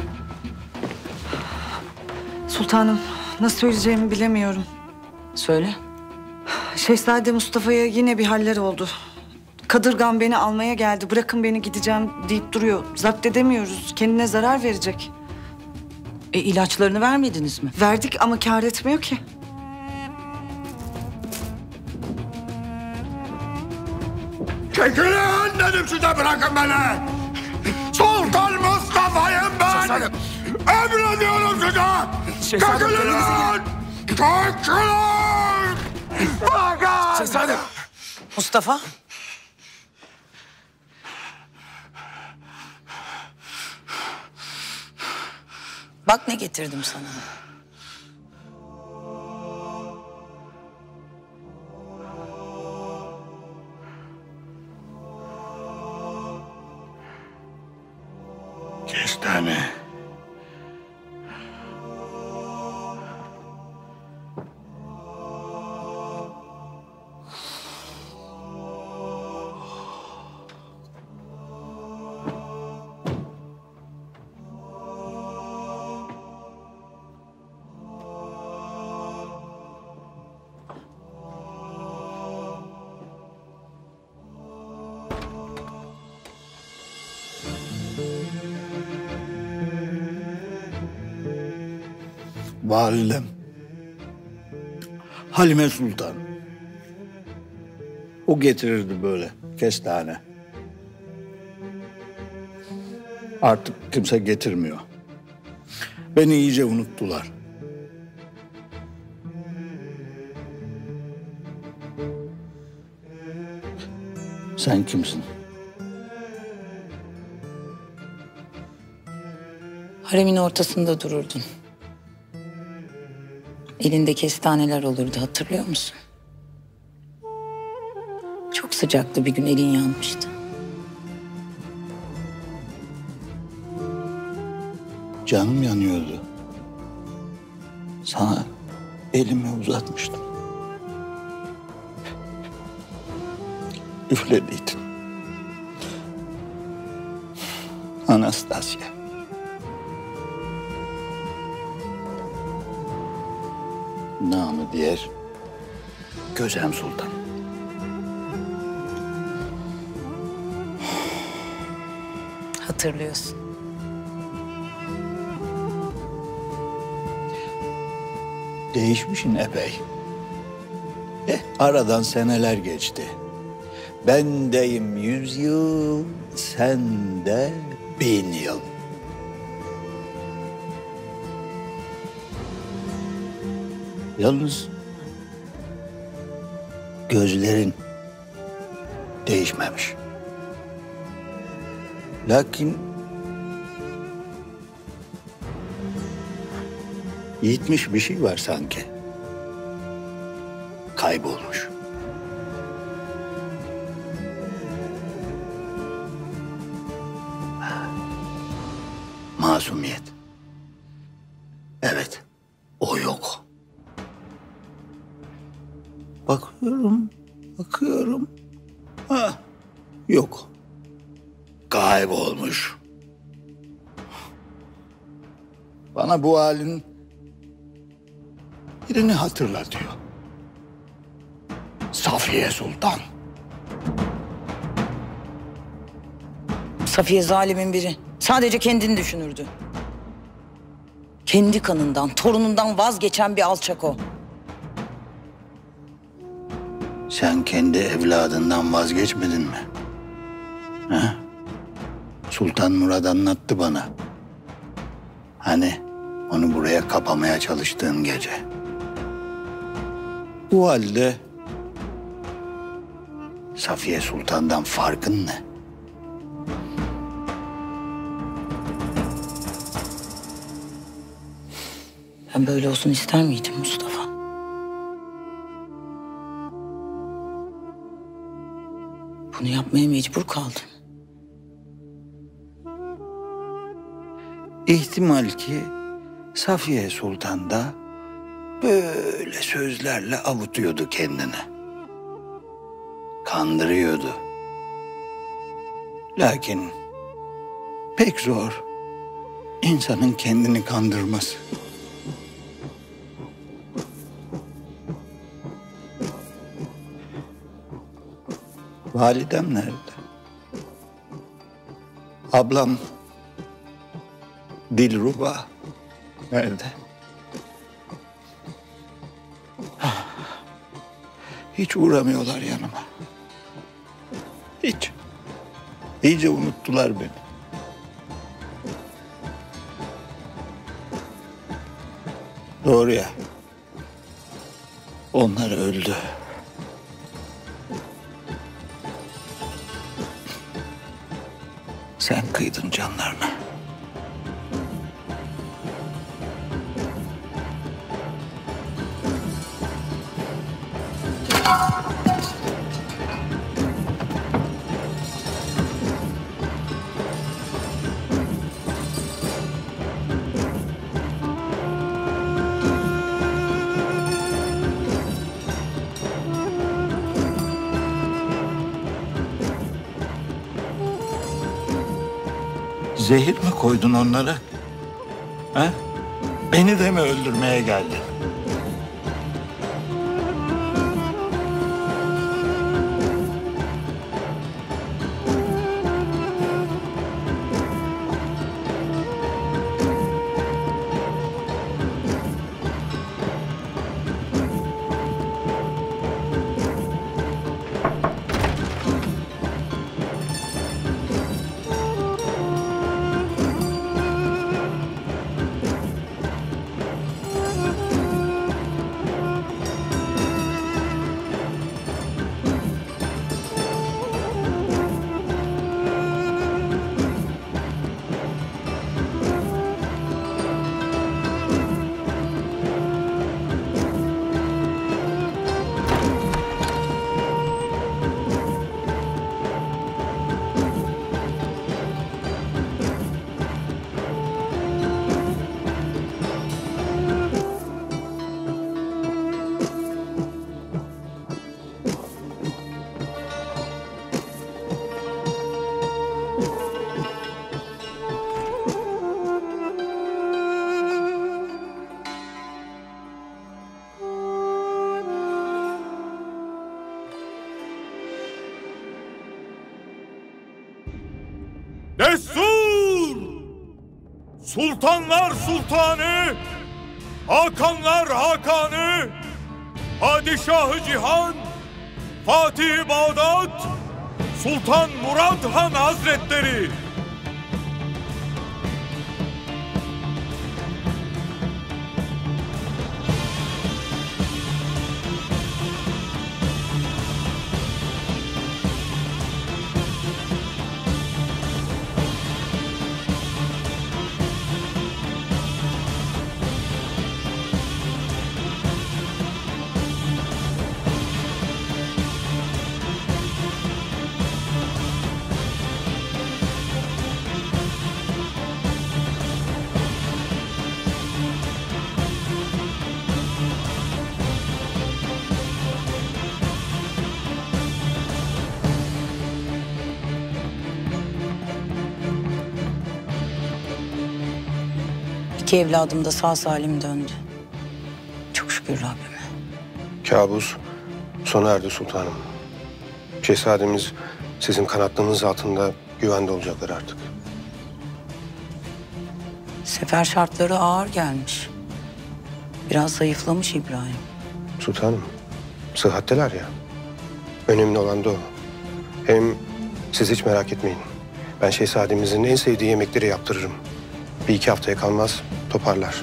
Sultanım, nasıl söyleyeceğimi bilemiyorum.
Söyle.
Şehzade Mustafa'ya yine bir haller oldu. Kadırgan beni almaya geldi. Bırakın beni gideceğim deyip duruyor. Zapt edemiyoruz. Kendine zarar verecek.
E ilaçlarını vermediniz mi?
Verdik ama kâr etmiyor ki.
Çekilin dedim size, bırakın beni. Sultan Mustafa'yım ben.
Şehzadem.
Emrediyorum size.
Şehzadem,
Çekilin. Çekilin. Bırakın.
Şehzadem.
Mustafa. Bak ne getirdim sana.
Kestane. Validem. Halime Sultan. O getirirdi böyle kestane. Artık kimse getirmiyor. Beni iyice unuttular. Sen kimsin?
Haremin ortasında dururdun. Elinde kestaneler olurdu, hatırlıyor musun? Çok sıcaktı, bir gün elin yanmıştı.
Canım yanıyordu. Sana elimi uzatmıştım. Üflediydin. Anastasia. Namı diğer Gözem Sultan.
Hatırlıyorsun.
Değişmişsin epey. Eh, aradan seneler geçti. Bendeyim yüz yıl, sen de bin yıl. Yalnız gözlerin değişmemiş. Lakin yitmiş bir şey var sanki. Kaybolmuş. Masumiyet. Evet, o yok. Bakıyorum, bakıyorum. Ha, yok. Kaybolmuş. Bana bu halin birini hatırlatıyor. Safiye Sultan.
Safiye zalimin biri. Sadece kendini düşünürdü. Kendi kanından, torunundan vazgeçen bir alçak o.
Sen kendi evladından vazgeçmedin mi? Ha? Sultan Murad anlattı bana. Hani onu buraya kapamaya çalıştığın gece. Bu halde Safiye Sultan'dan farkın ne?
Ben böyle olsun ister miydim Mustafa? Bunu yapmaya mecbur kaldım.
İhtimal ki Safiye Sultan da böyle sözlerle avutuyordu kendini. Kandırıyordu. Lakin pek zor insanın kendini kandırması. Validem nerede? Ablam Dilruba nerede? Hiç uğramıyorlar yanıma. Hiç. İyice unuttular beni. Doğru ya. Onlar öldü. Sen kıydın canlarına. Zehir mi koydun onlara? Ha? Beni de mi öldürmeye geldin?
Destur! Sultanlar Sultanı, Hakanlar Hakanı, Padişahı Cihan, Fatih Bağdat, Sultan Murad Han Hazretleri.
İki evladım da sağ salim döndü. Çok şükür Rabbime.
Kabus sona erdi sultanım. Şehzademiz sizin kanatlarınız altında güvende olacaklar artık.
Sefer şartları ağır gelmiş. Biraz zayıflamış İbrahim.
Sultanım, sıhhatteler ya. Önemli olan da o. Hem siz hiç merak etmeyin. Ben şehzademizin en sevdiği yemekleri yaptırırım. Bir iki haftaya kalmaz toparlar.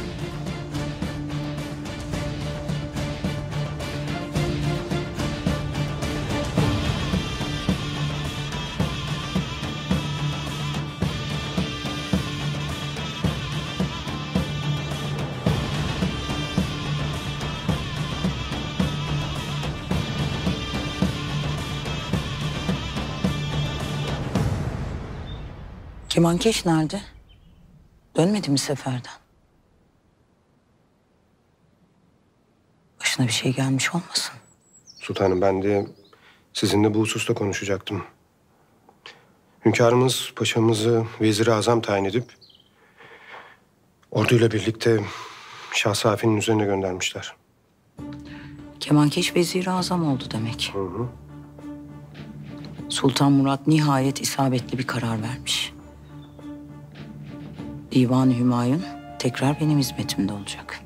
Kemankeş nerede? Dönmedi mi seferden? Başına bir şey gelmiş olmasın?
Sultanım, ben de sizinle bu hususta konuşacaktım. Hünkârımız paşamızı vezir-i azam tayin edip orduyla birlikte Şah Safi'nin üzerine göndermişler.
Kemankeş vezir-i azam oldu demek.
Hı hı.
Sultan Murat nihayet isabetli bir karar vermiş. Divan-ı Hümayun tekrar benim hizmetimde olacak.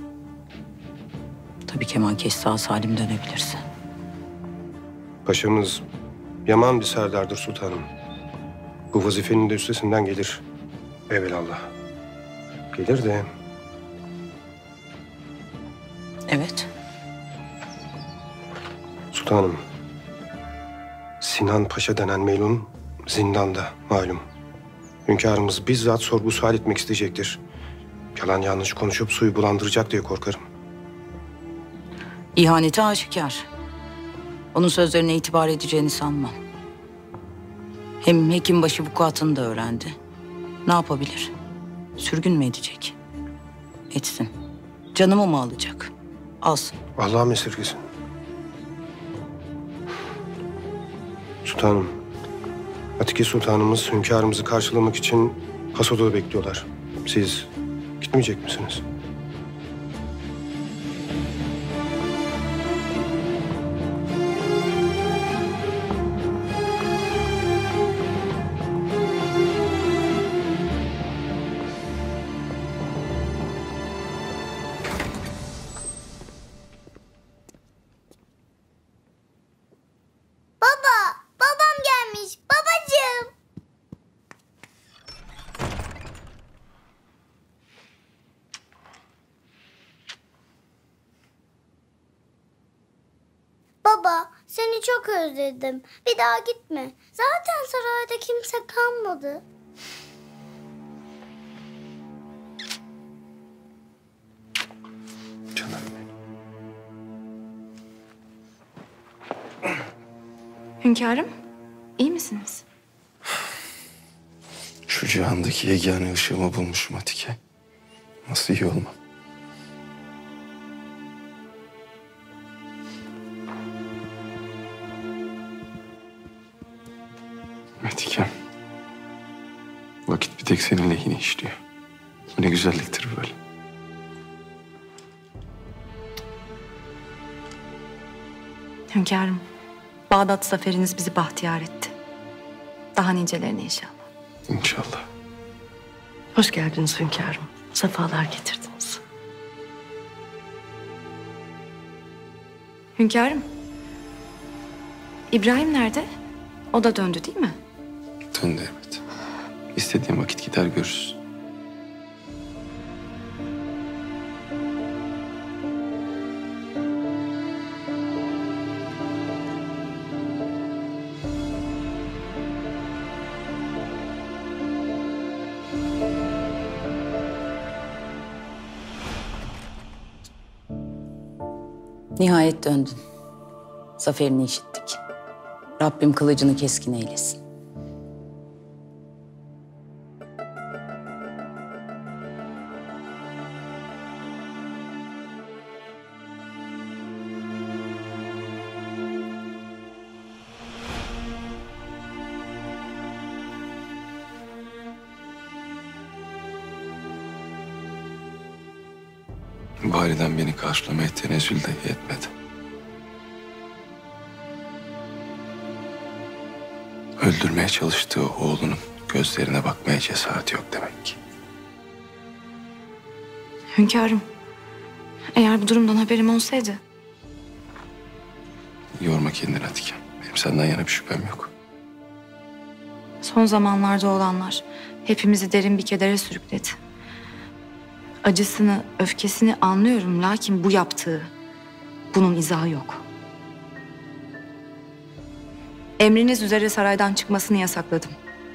Tabii Kemankeş sağ salim dönebilirse.
Paşamız yaman bir serdardır sultanım. Bu vazifenin de üstesinden gelir. Evelallah. Gelir de...
Evet.
Sultanım, Sinan Paşa denen melun zindanda malum. Hünkârımız bizzat sorgu sual etmek isteyecektir. Yalan yanlış konuşup suyu bulandıracak diye korkarım.
İhaneti aşikar. Onun sözlerine itibar edeceğini sanmam. Hem Hekimbaşı vukuatını da öğrendi. Ne yapabilir? Sürgün mü edecek? Etsin. Canımı mı alacak? Alsın.
Allah'ım esirgesin. Sultanım, Atike Sultanımız hünkârımızı karşılamak için Hasoda'da bekliyorlar. Siz gitmeyecek misiniz?
Baba, seni çok özledim. Bir daha gitme. Zaten sarayda kimse kalmadı.
Hünkârım, iyi misiniz?
Şu cihandaki yegane ışığımı bulmuşum Atike. Nasıl iyi olmam? Atike. Vakit bir tek senin lehine işliyor. Bu ne güzelliktir böyle.
Hünkârım, Bağdat zaferiniz bizi bahtiyar etti. Daha nicelerine inşallah.
İnşallah.
Hoş geldiniz hünkârım. Sefalar getirdiniz.
Hünkârım, İbrahim nerede? O da döndü değil mi?
Döndü evet. İstediğim vakit gider görürüz.
Nihayet döndün. Zaferini işittik. Rabbim kılıcını keskin eylesin.
Validen beni karşılamaya tenezzül dahi etmedi. Öldürmeye çalıştığı oğlunun gözlerine bakmaya cesaret yok demek ki.
Hünkârım, eğer bu durumdan haberim olsaydı...
Yorma kendini Atike. Benim senden yana bir şüphem yok.
Son zamanlarda olanlar hepimizi derin bir kedere sürükledi. Acısını, öfkesini anlıyorum, lakin bu yaptığı, bunun izahı yok. Emriniz üzere saraydan çıkmasını yasakladım.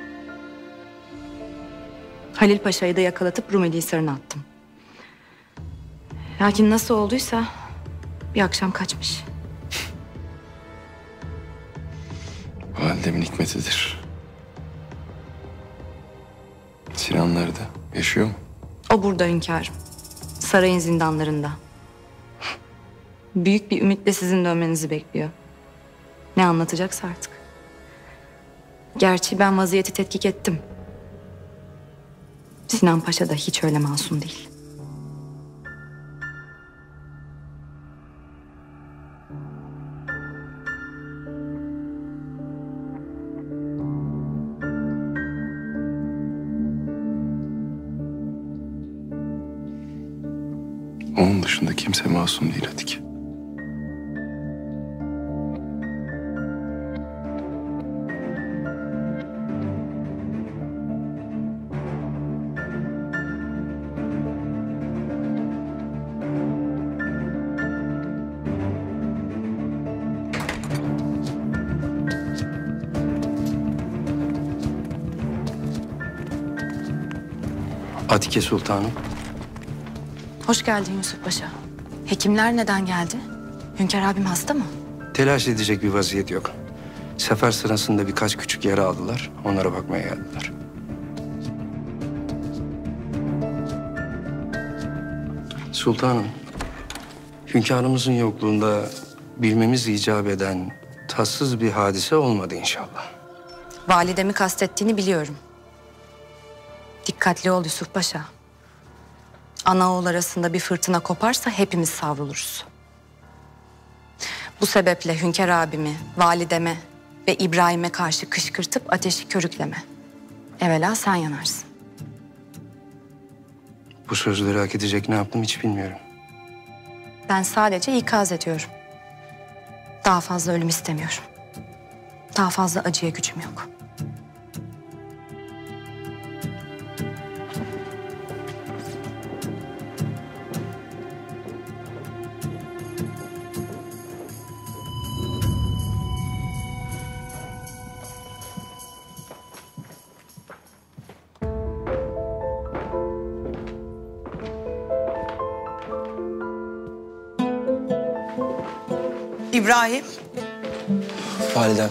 Halil Paşa'yı da yakalatıp Rumeli Hisarı'na attım. Lakin nasıl olduysa bir akşam kaçmış.
Validemin hikmetidir. Sinan nerede? Yaşıyor mu?
O burada hünkârım. Sarayın zindanlarında. Büyük bir ümitle sizin dönmenizi bekliyor. Ne anlatacaksa artık. Gerçi ben vaziyeti tetkik ettim. Sinan Paşa da hiç öyle masum değil.
Onun dışında kimse masum değil Atike.
Atike Sultanım.
Hoş geldin Yusuf Paşa. Hekimler neden geldi? Hünkâr abim hasta mı?
Telaş edecek bir vaziyet yok. Sefer sırasında birkaç küçük yara aldılar. Onlara bakmaya geldiler. Sultanım, hünkârımızın yokluğunda bilmemiz icap eden tatsız bir hadise olmadı inşallah.
Validemi kastettiğini biliyorum. Dikkatli ol Yusuf Paşa. Ana oğul arasında bir fırtına koparsa hepimiz savruluruz. Bu sebeple Hünkar abimi, valideme ve İbrahim'e karşı kışkırtıp ateşi körükleme. Evvela sen yanarsın.
Bu sözleri hak edecek ne yaptım hiç bilmiyorum.
Ben sadece ikaz ediyorum. Daha fazla ölüm istemiyorum. Daha fazla acıya gücüm yok.
İbrahim.
Validem.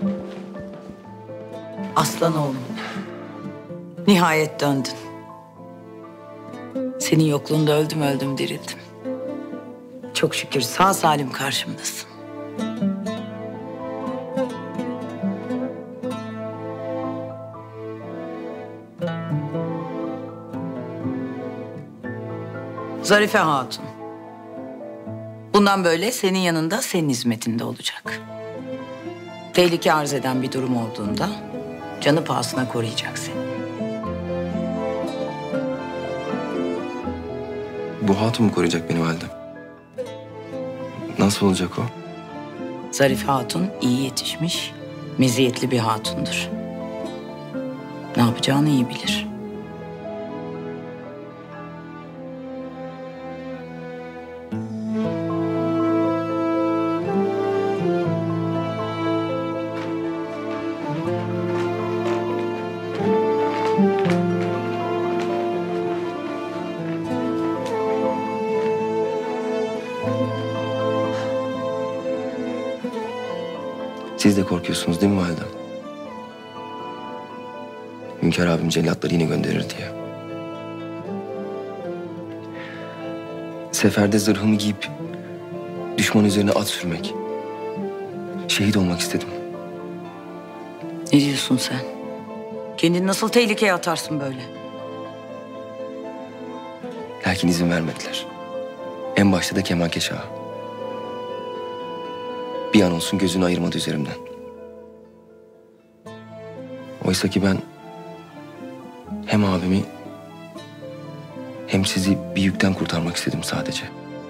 Aslan oğlum. Nihayet döndün. Senin yokluğunda öldüm öldüm dirildim. Çok şükür sağ salim karşımdasın. Zarife Hatun. Bundan böyle senin yanında, senin hizmetinde olacak. Tehlike arz eden bir durum olduğunda canı pahasına koruyacak seni.
Bu hatun mu koruyacak beni validem? Nasıl olacak o?
Zarife Hatun iyi yetişmiş, meziyetli bir hatundur. Ne yapacağını iyi bilir.
Siz de korkuyorsunuz değil mi validem? Hünkar abim cellatları yine gönderir diye. Seferde zırhımı giyip düşman üzerine at sürmek. Şehit olmak istedim.
Ne diyorsun sen? Kendini nasıl tehlikeye atarsın böyle?
Lakin izin vermediler. En başta da Kemankeş ağa. Bir an olsun gözünü ayırmadı üzerimden. Oysa ki ben hem abimi hem sizi bir yükten kurtarmak istedim sadece.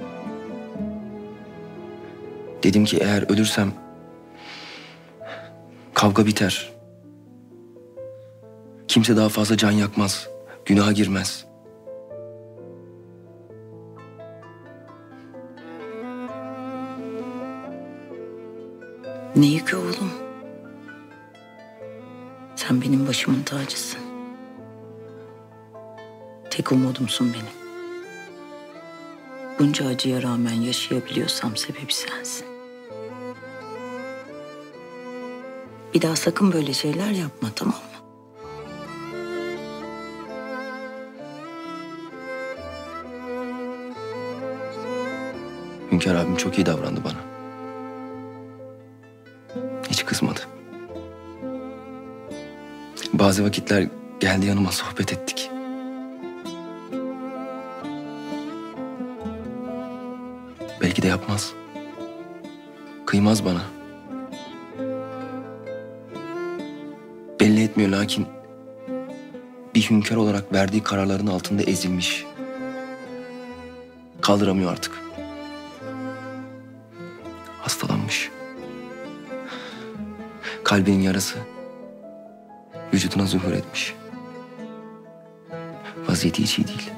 Dedim ki eğer ölürsem kavga biter. Kimse daha fazla can yakmaz, günaha girmez.
Ne yükü oğlum? Sen benim başımın tacısın. Tek umudumsun benim. Bunca acıya rağmen yaşayabiliyorsam sebebi sensin. Bir daha sakın böyle şeyler yapma, tamam mı?
Hünkar abim çok iyi davrandı bana. Hiç kızmadı. Bazı vakitler geldi yanıma sohbet ettik. Belki de yapmaz. Kıymaz bana. Belli etmiyor lakin bir hünkâr olarak verdiği kararların altında ezilmiş. Kaldıramıyor artık. Hastalanmış. Kalbinin yarası vücuduna zuhur etmiş. Vaziyeti hiç iyi değil.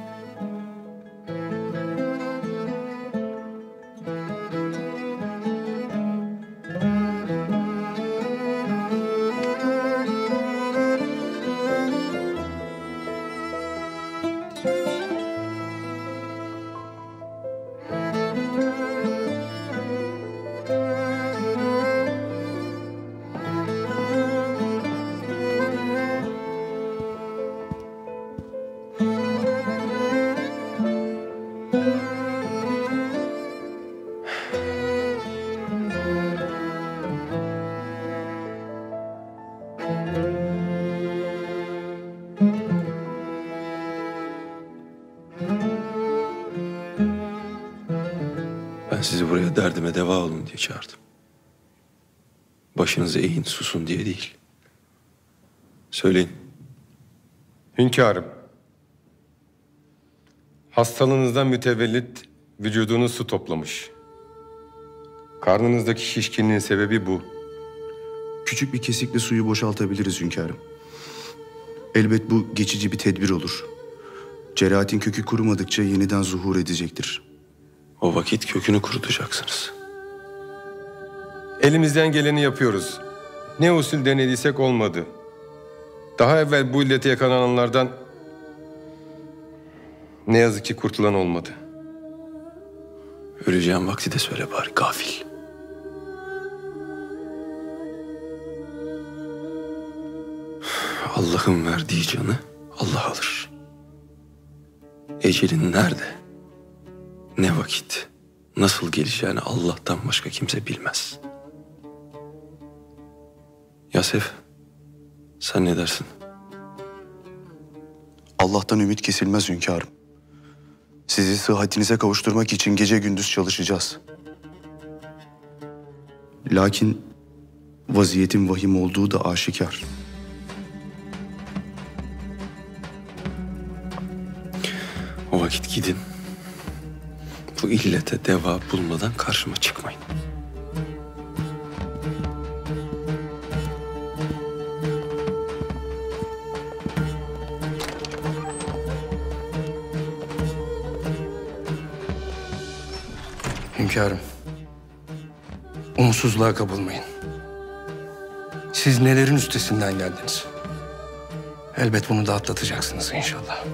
sizi buraya derdime deva olun diye çağırdım. Başınızı eğin, susun diye değil. Söyleyin.
Hünkârım, hastalığınızdan mütevellit vücudunuz su toplamış. Karnınızdaki şişkinliğin sebebi bu.
Küçük bir kesikle suyu boşaltabiliriz hünkârım. Elbet bu geçici bir tedbir olur. Cerahatin kökü kurumadıkça yeniden zuhur edecektir.
O vakit kökünü kurutacaksınız.
Elimizden geleni yapıyoruz. Ne usul denediysek olmadı. Daha evvel bu illete yakalananlardan ne yazık ki kurtulan olmadı.
Öleceğim vakti de söyle bari gafil. Allah'ın verdiği canı Allah alır. Ecelin nerede, ne vakit, nasıl geleceğini Allah'tan başka kimse bilmez. Yasef, sen ne dersin?
Allah'tan ümit kesilmez hünkârım. Sizi sıhhatinize kavuşturmak için gece gündüz çalışacağız. Lakin vaziyetin vahim olduğu da aşikar.
O vakit gidin. Bu illete deva bulmadan karşıma çıkmayın.
Hünkârım, umutsuzluğa kapılmayın. Siz nelerin üstesinden geldiniz? Elbet bunu da atlatacaksınız inşallah.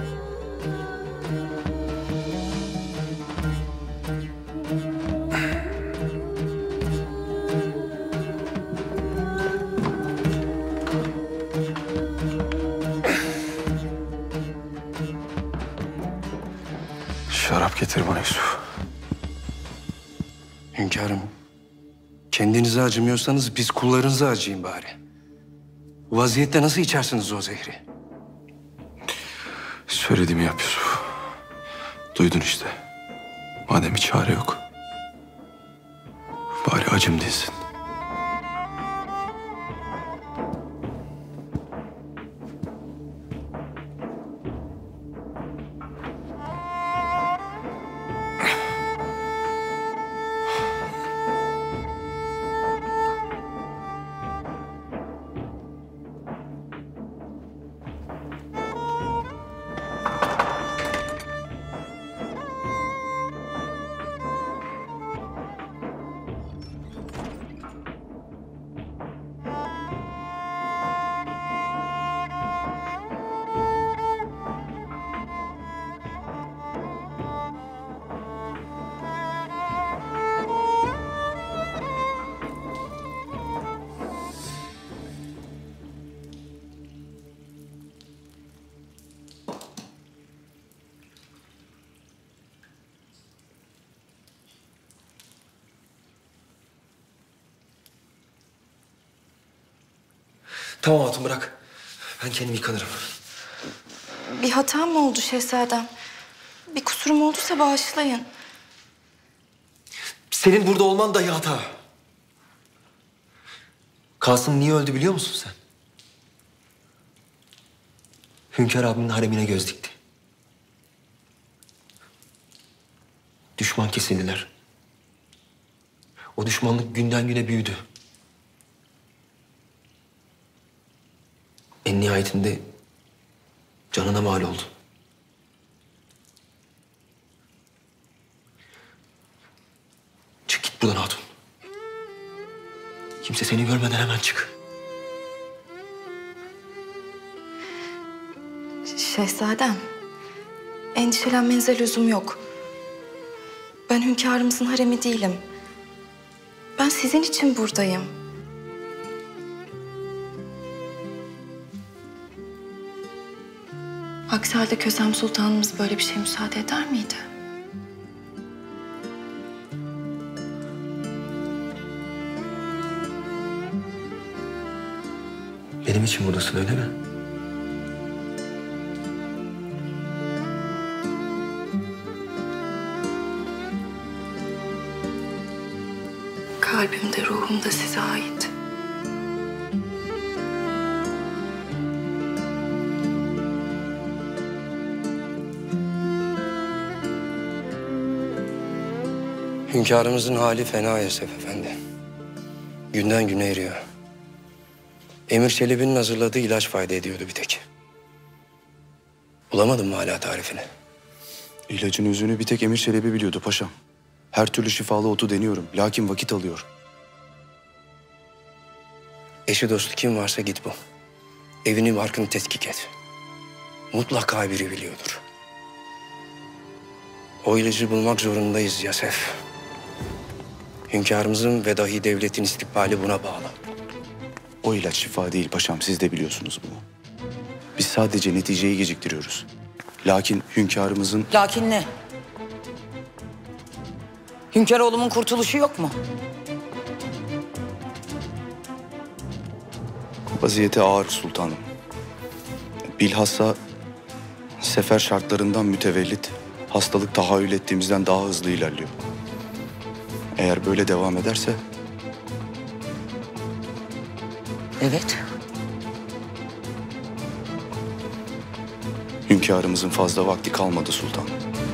Şarap getir bana Yusuf.
Hünkârım, kendinize acımıyorsanız biz kullarınıza acıyın bari. Bu vaziyette nasıl içersiniz o zehri?
Söylediğimi yap Yusuf. Duydun işte. Madem bir çare yok, bari acım dinsin.
Tamam hatun bırak. Ben kendim yıkanırım.
Bir hatam mı oldu şehzadem? Bir kusurum olduysa bağışlayın.
Senin burada olman dahi hata. Kasım niye öldü biliyor musun sen? Hünkâr abimin haremine göz dikti. Düşman kesildiler. O düşmanlık günden güne büyüdü. En nihayetinde canına mal oldu. Çık git buradan hatun. Kimse seni görmeden hemen çık.
Şehzadem, endişelenmenize lüzum yok. Ben hünkârımızın haremi değilim. Ben sizin için buradayım. Aksi halde Kösem Sultanımız böyle bir şey müsaade eder miydi?
Benim için buradasın öyle mi?
kalbim de ruhum da size ait.
Hünkârımızın hali fena Yosef Efendi. Günden güne eriyor. Emir Çelebi'nin hazırladığı ilaç fayda ediyordu bir tek. Bulamadın mı hala tarifini?
İlacın özünü bir tek Emir Çelebi biliyordu paşam. Her türlü şifalı otu deniyorum. Lakin vakit alıyor.
Eşi dostu kim varsa git bul. Evini barkını tetkik et. Mutlaka biri biliyordur. O ilacı bulmak zorundayız Yosef. Hünkârımızın ve dahi devletin istikbali buna bağlı.
O ilaç şifa değil paşam, siz de biliyorsunuz bunu. Biz sadece neticeyi geciktiriyoruz. Lakin hünkârımızın...
Lakin ne? Hünkâroğlumun kurtuluşu yok mu?
Vaziyeti ağır sultanım. Bilhassa sefer şartlarından mütevellit hastalık tahayyül ettiğimizden daha hızlı ilerliyor. Eğer böyle devam ederse...
Evet.
Hünkârımızın fazla vakti kalmadı sultan.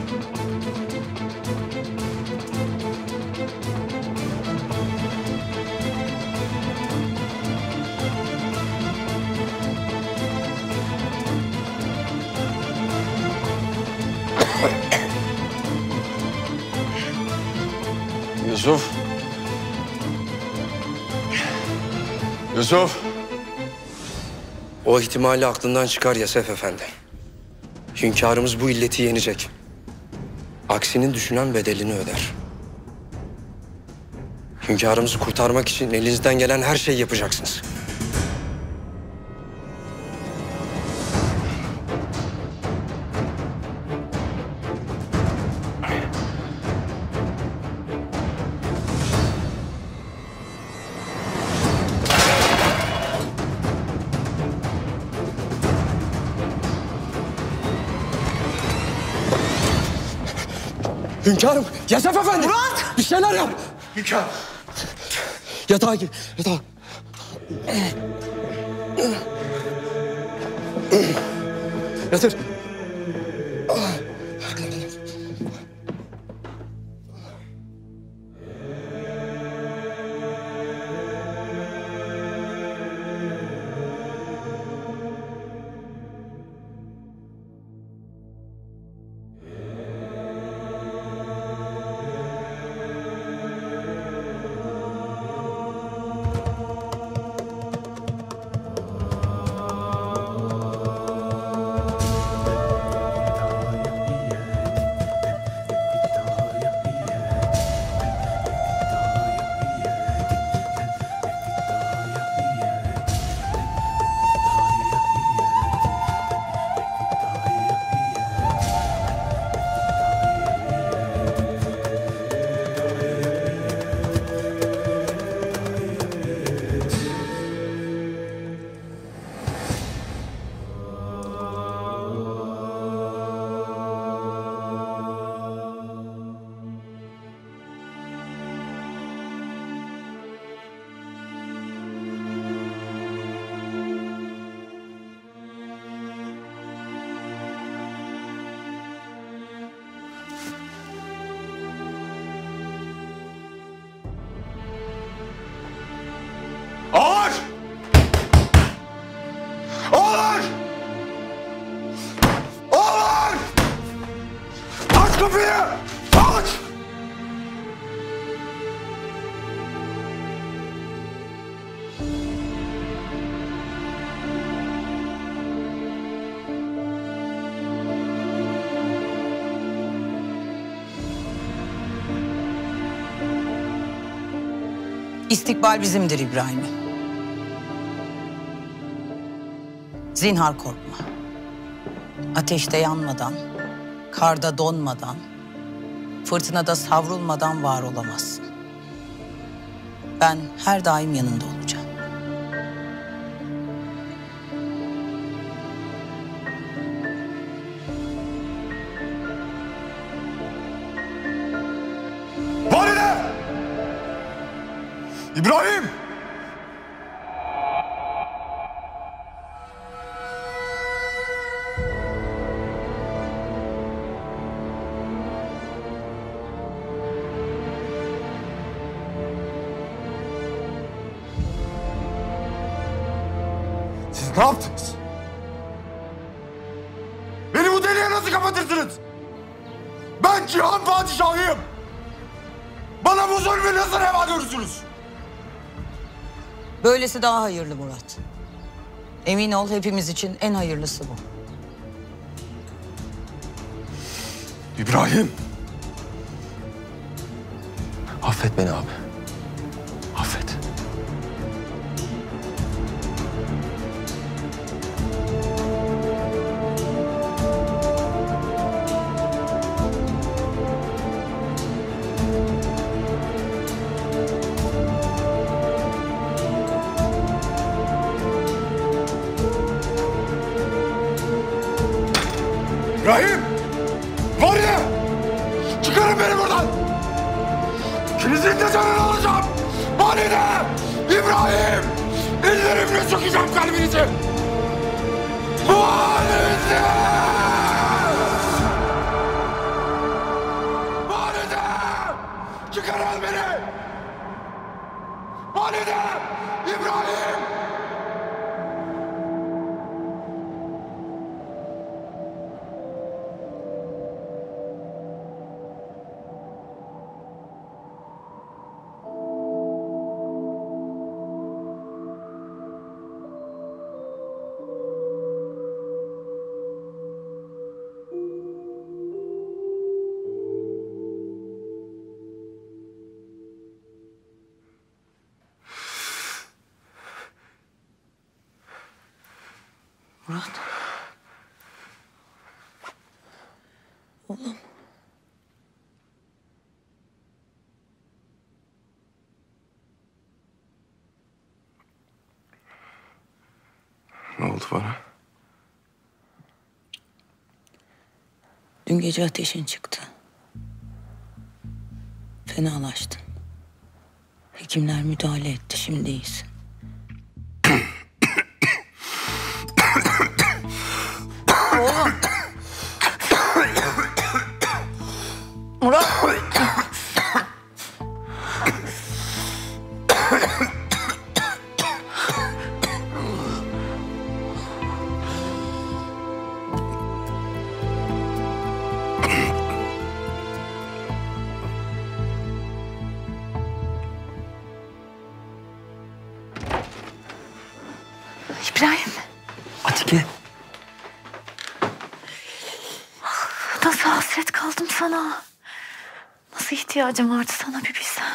Yusuf. Yusuf.
O ihtimali aklından çıkar Yosef Efendi. Hünkârımız bu illeti yenecek. Aksini düşünen bedelini öder. Hünkârımızı kurtarmak için elinizden gelen her şeyi yapacaksınız.
Hünkârım, Yosef Efendi!
Murat!
Bir şeyler yap!
Hünkârım!
Yatağa gir, yatağa. Yatır.
Ağır! Ağır! Ağır! Aç kapıyı! Aç!
İstikbal bizimdir İbrahim'im. Zinhar korkma. Ateşte yanmadan, karda donmadan, fırtınada savrulmadan var olamazsın. Ben her daim yanında olacağım.
İbrahim! Siz ne yaptınız? Beni bu deliğe nasıl kapatırsınız? Ben cihan padişahıyım. Bana bu zulmü nasıl reva görürsünüz?
Böylesi daha hayırlı Murat. Emin ol hepimiz için en hayırlısı bu.
İbrahim.
Affet beni abi. Affet.
İbrahim! Valide! Çıkarın beni buradan! İkinizin de canını alacağım! Valide! İbrahim! Ellerimle sökeceğim kalbinizi! Valide! Valide! Çıkarın beni! Valide! İbrahim!
Murat. Oğlum.
Ne oldu bana?
Dün gece ateşin çıktı. Fenalaştın. Hekimler müdahale etti. Şimdi iyisin. Oğlum. Murat.
İbrahim.
Atike.
Nasıl hasret kaldım sana. Nasıl ihtiyacım vardı sana bir bilsen.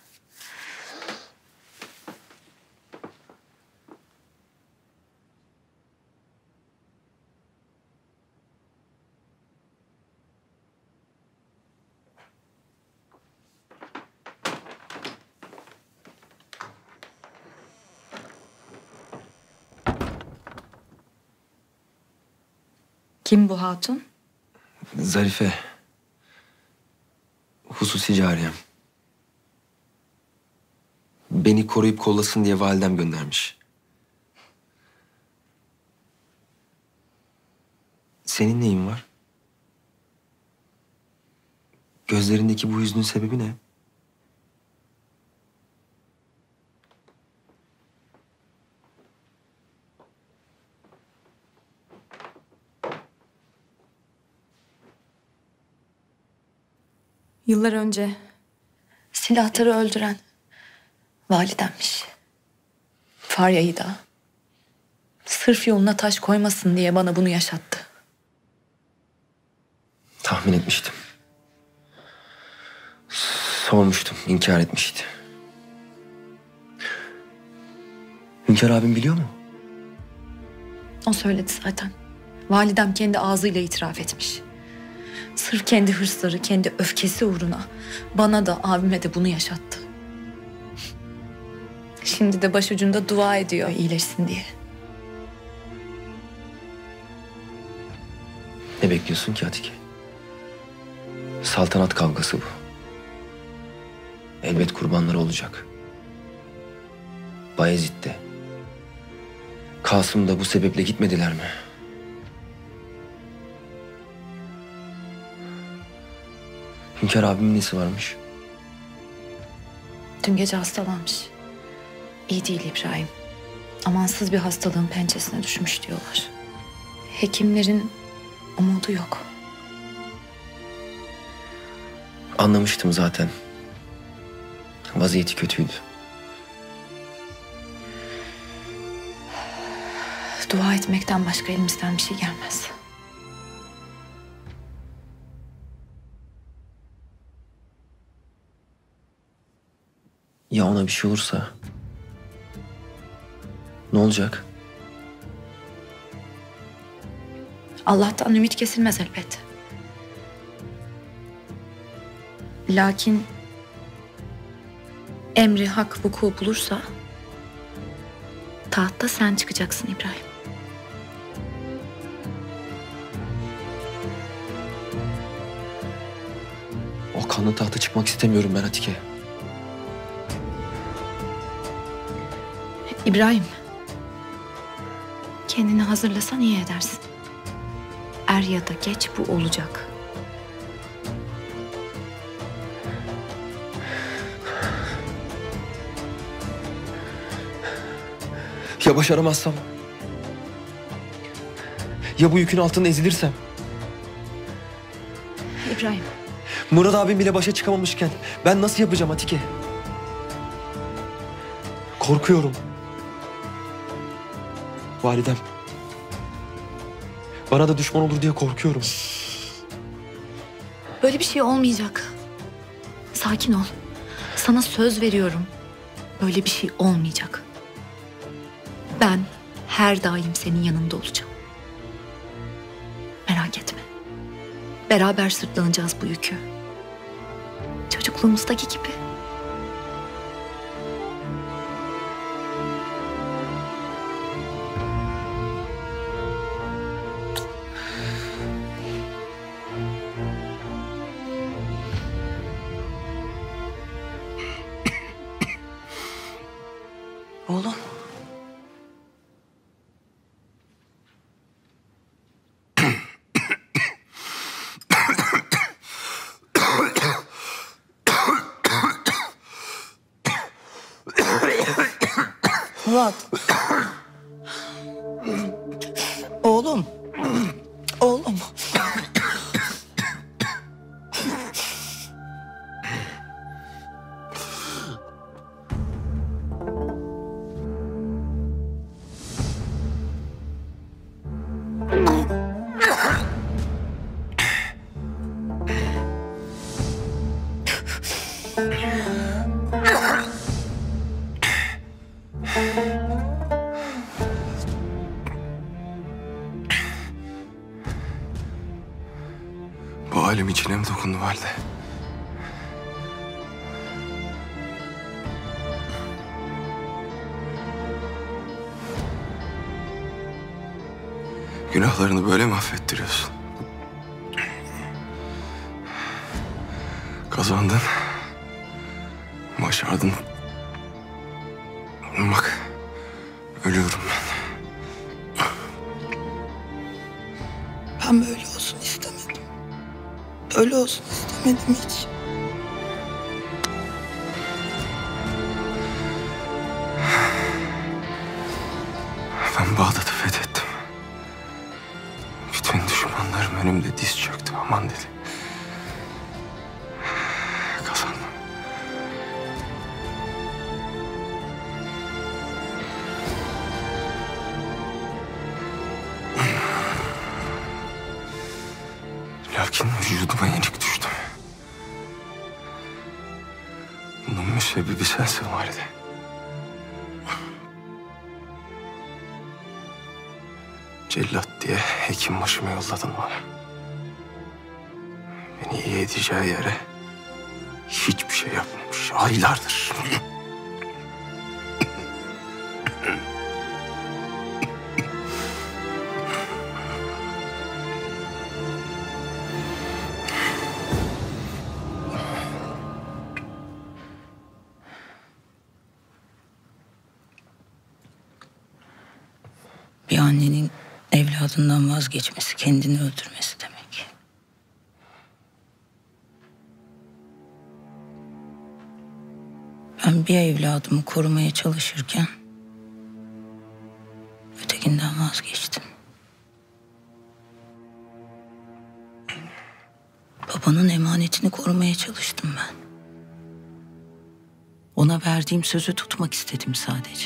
Kim bu hatun?
Zarife. Hususi cariyem. Beni koruyup kollasın diye validem göndermiş. Senin neyin var? Gözlerindeki bu hüznün sebebi ne?
Yıllar önce silahları öldüren validemmiş. Farya'yı da sırf yoluna taş koymasın diye bana bunu yaşattı.
Tahmin etmiştim. Sormuştum, inkar etmişti. Hünkâr abim biliyor mu?
O söyledi zaten. Validem kendi ağzıyla itiraf etmiş. Sırf kendi hırsları, kendi öfkesi uğruna bana da abime de bunu yaşattı. Şimdi de başucunda dua ediyor iyileşsin diye.
Ne bekliyorsun ki Atike? Saltanat kavgası bu. Elbet kurbanları olacak. Bayezid de, Kasım da bu sebeple gitmediler mi? Hünkâr abimin nesi varmış?
Dün gece hastalanmış. İyi değil İbrahim. Amansız bir hastalığın pençesine düşmüş diyorlar. Hekimlerin umudu yok.
Anlamıştım zaten. Vaziyeti kötüydü.
Dua etmekten başka elimizden bir şey gelmez.
Ya ona bir şey olursa? Ne olacak?
Allah'tan ümit kesilmez elbet. Lakin emri hak vuku bulursa tahtta sen çıkacaksın İbrahim.
O kanlı tahta çıkmak istemiyorum ben Atike.
İbrahim, kendini hazırlasan iyi edersin. Er ya da geç bu olacak.
Ya başaramazsam? Ya bu yükün altında ezilirsem?
İbrahim.
Murat abim bile başa çıkamamışken ben nasıl yapacağım Atike? Korkuyorum. Validem. Bana da düşman olur diye korkuyorum.
Böyle bir şey olmayacak. Sakin ol. Sana söz veriyorum. Böyle bir şey olmayacak. Ben her daim senin yanında olacağım. Merak etme. Beraber sırtlanacağız bu yükü. Çocukluğumuzdaki gibi.
Oğlum. Murat. Oğlum. Oğlum.
Bu halim içine mi dokundu valide? Günahlarını böyle mi affettiriyorsun? Kazandın. Başardın. Bak, ölüyorum ben.
Ben böyle olsun istemedim. Böyle olsun istemedim hiç.
Ben Bağdat'ı fethettim. Bütün düşmanlarım önümde diz çöktü. Aman dedi. Kazandım. Lakin vücuduma yenik düştü. Bunun müsebbibi sensin valide. Cellat diye hekim başıma yolladın bana. Beni iyi edeceği yere hiçbir şey yapmamış. Aylardır.
Bir annenin evladından vazgeçmesi, kendini öldürmesi demek. Ben bir evladımı korumaya çalışırken ötekinden vazgeçtim. Babanın emanetini korumaya çalıştım ben. Ona verdiğim sözü tutmak istedim sadece.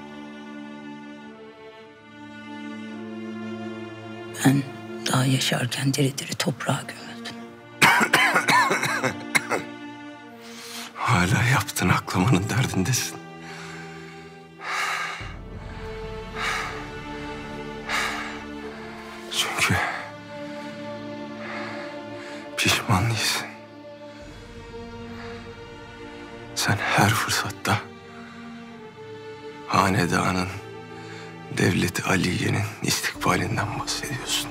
Ben daha yaşarken diri diri toprağa gömüldüm.
Hala yaptığın aklamanın derdindesin. Çünkü pişman değilsin. Sen her fırsatta hanedanın, Devlet-i Aliye'nin istikbalinden bahsediyorsun.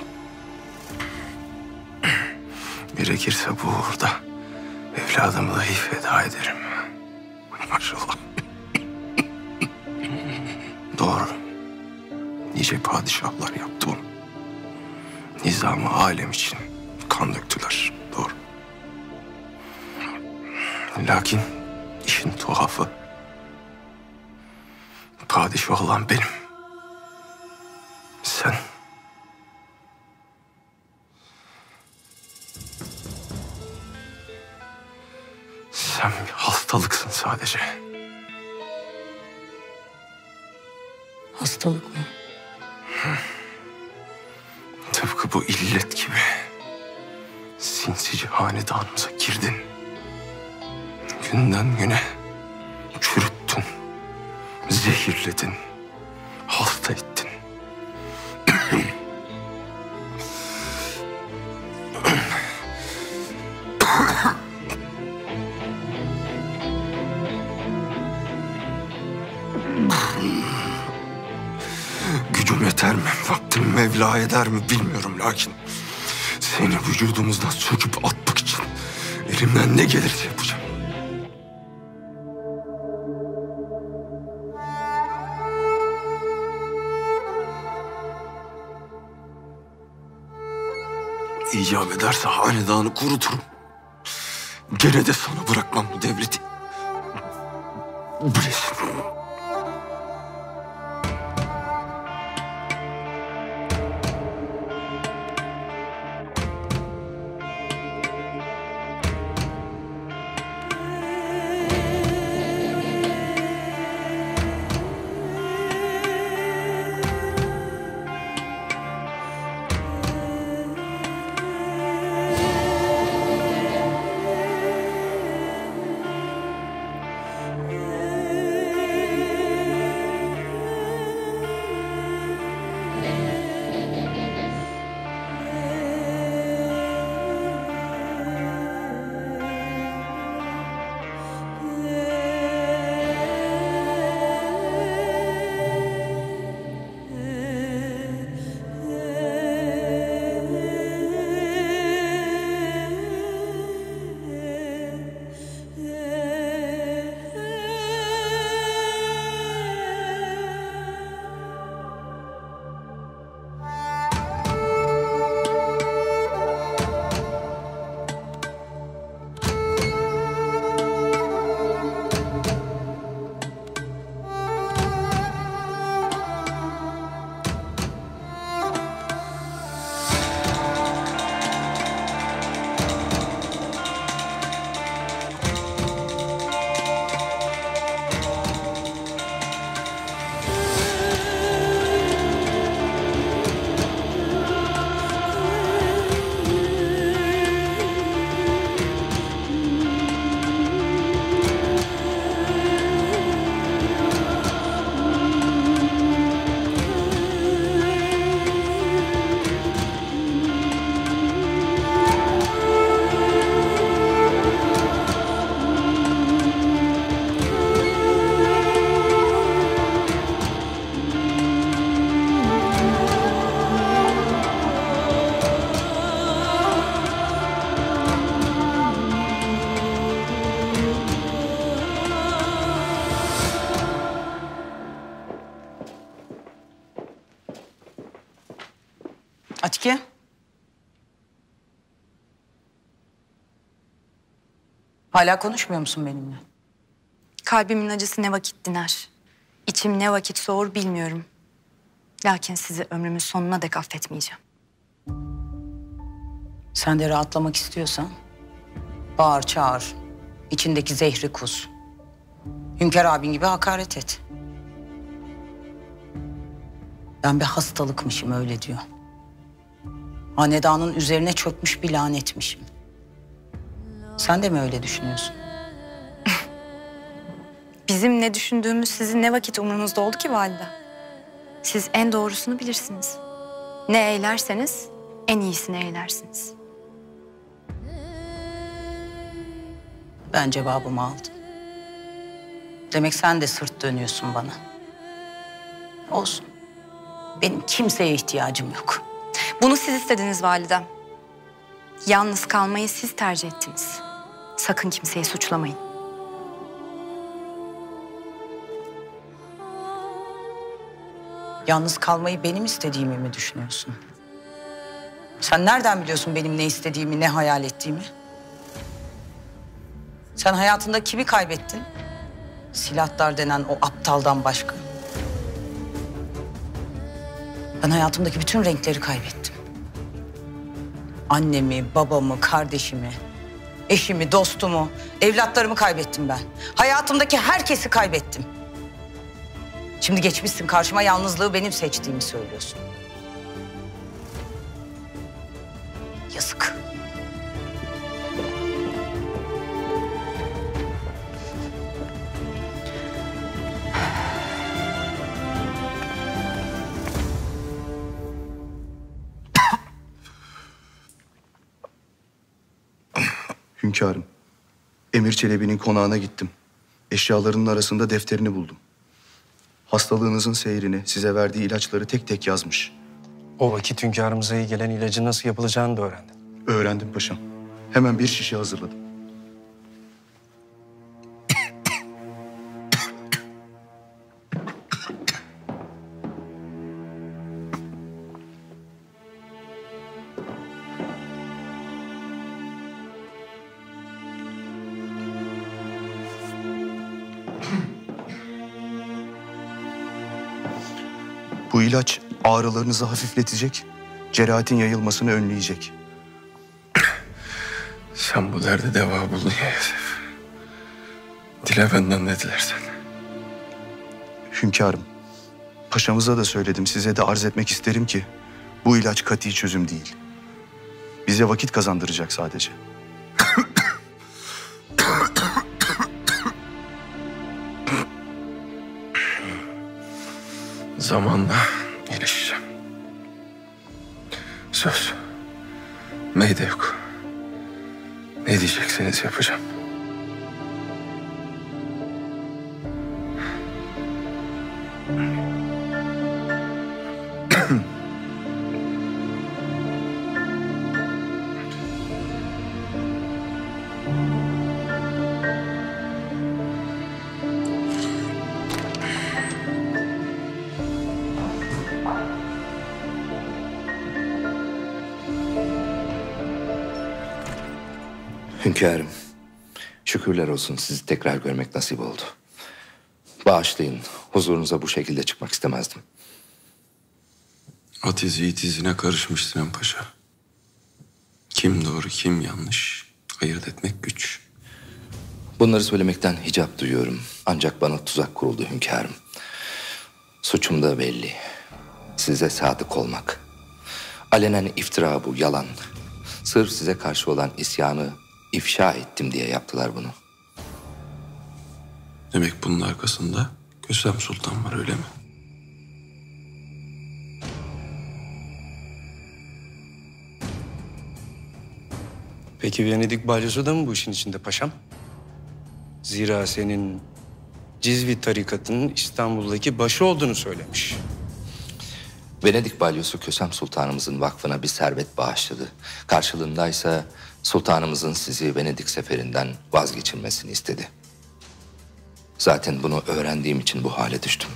Gerekirse bu uğurda evladımı dahi feda ederim. Maşallah. Doğru. Nice padişahlar yaptı bunu. Nizam-ı alem için kan döktüler. Doğru. Lakin işin tuhafı, padişah olan benim. Sen... Sen bir hastalıksın sadece.
Hastalık mı?
Tıpkı bu illet gibi sinsice hanedanımıza girdin. Günden güne çürüttün, zehirledin, hasta ettin. Gücüm yeter mi, vaktim Mevla eder mi bilmiyorum lakin seni vücudumuzdan söküp atmak için elimden ne gelirse yapacağım. İcap ederse hanedanı kuruturum. Gene de sana bırakmam bu devleti. Bilesin.
Atike. Hala konuşmuyor musun benimle?
Kalbimin acısı ne vakit diner. İçim ne vakit soğur bilmiyorum. Lakin sizi ömrümün sonuna dek affetmeyeceğim.
Sen de rahatlamak istiyorsan bağır çağır. İçindeki zehri kus. Hünkar abin gibi hakaret et. Ben bir hastalıkmışım öyle diyor. Hanedanın üzerine çökmüş bir lanetmişim. Sen de mi öyle düşünüyorsun?
Bizim ne düşündüğümüz sizin ne vakit umrunuzda oldu ki valide? Siz en doğrusunu bilirsiniz. Ne eylerseniz en iyisini eylersiniz.
Ben cevabımı aldım. Demek sen de sırt dönüyorsun bana. Olsun. Benim kimseye ihtiyacım yok.
Bunu siz istediniz validem. Yalnız kalmayı siz tercih ettiniz. Sakın kimseyi suçlamayın.
Yalnız kalmayı benim istediğimi mi düşünüyorsun? Sen nereden biliyorsun benim ne istediğimi, ne hayal ettiğimi? Sen hayatında kimi kaybettin? Silahtar denen o aptaldan başka. Ben hayatımdaki bütün renkleri kaybettim. Annemi, babamı, kardeşimi, eşimi, dostumu, evlatlarımı kaybettim ben. Hayatımdaki herkesi kaybettim. Şimdi geçmişsin karşıma, yalnızlığı benim seçtiğimi söylüyorsun. Yazık.
Hünkârım, Emir Çelebi'nin konağına gittim. Eşyalarının arasında defterini buldum. Hastalığınızın seyrini, size verdiği ilaçları tek tek yazmış.
O vakit hünkârımıza iyi gelen ilacın nasıl yapılacağını da öğrendin.
Öğrendim paşam. Hemen bir şişe hazırladım. Bu ilaç ağrılarınızı hafifletecek, cerahatin yayılmasını önleyecek.
Sen bu derde deva buldun ya Yusuf. Dile benden ne dilersen.
Hünkârım, paşamıza da söyledim, size de arz etmek isterim ki bu ilaç kati çözüm değil. Bize vakit kazandıracak sadece.
Zamanla iyileşeceğim. Söz. Meyde yok. Ne diyecekseniz yapacağım.
Hünkârım, şükürler olsun sizi tekrar görmek nasip oldu. Bağışlayın, huzurunuza bu şekilde çıkmak istemezdim.
Atiz yiğit izine karışmış Sinan Paşa. Kim doğru, kim yanlış ayırt etmek güç.
Bunları söylemekten hicap duyuyorum. Ancak bana tuzak kuruldu hünkârım. Suçum da belli. Size sadık olmak. Alenen iftira bu, yalan. Sırf size karşı olan isyanı ifşa ettim diye yaptılar bunu.
Demek bunun arkasında Kösem Sultan var öyle mi?
Peki Venedik balyozu da mı bu işin içinde paşam? Zira senin Cizvi tarikatının İstanbul'daki başı olduğunu söylemiş.
Venedik balyosu Kösem Sultanımızın vakfına bir servet bağışladı. Karşılığındaysa sultanımızın sizi Venedik seferinden vazgeçirmesini istedi. Zaten bunu öğrendiğim için bu hale düştüm.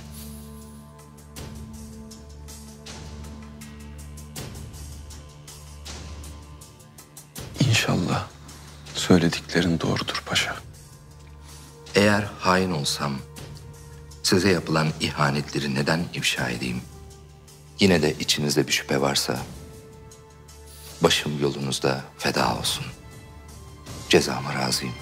İnşallah söylediklerin doğrudur paşa.
Eğer hain olsam size yapılan ihanetleri neden ifşa edeyim? Yine de içinizde bir şüphe varsa başım yolunuzda feda olsun. Cezama razıyım.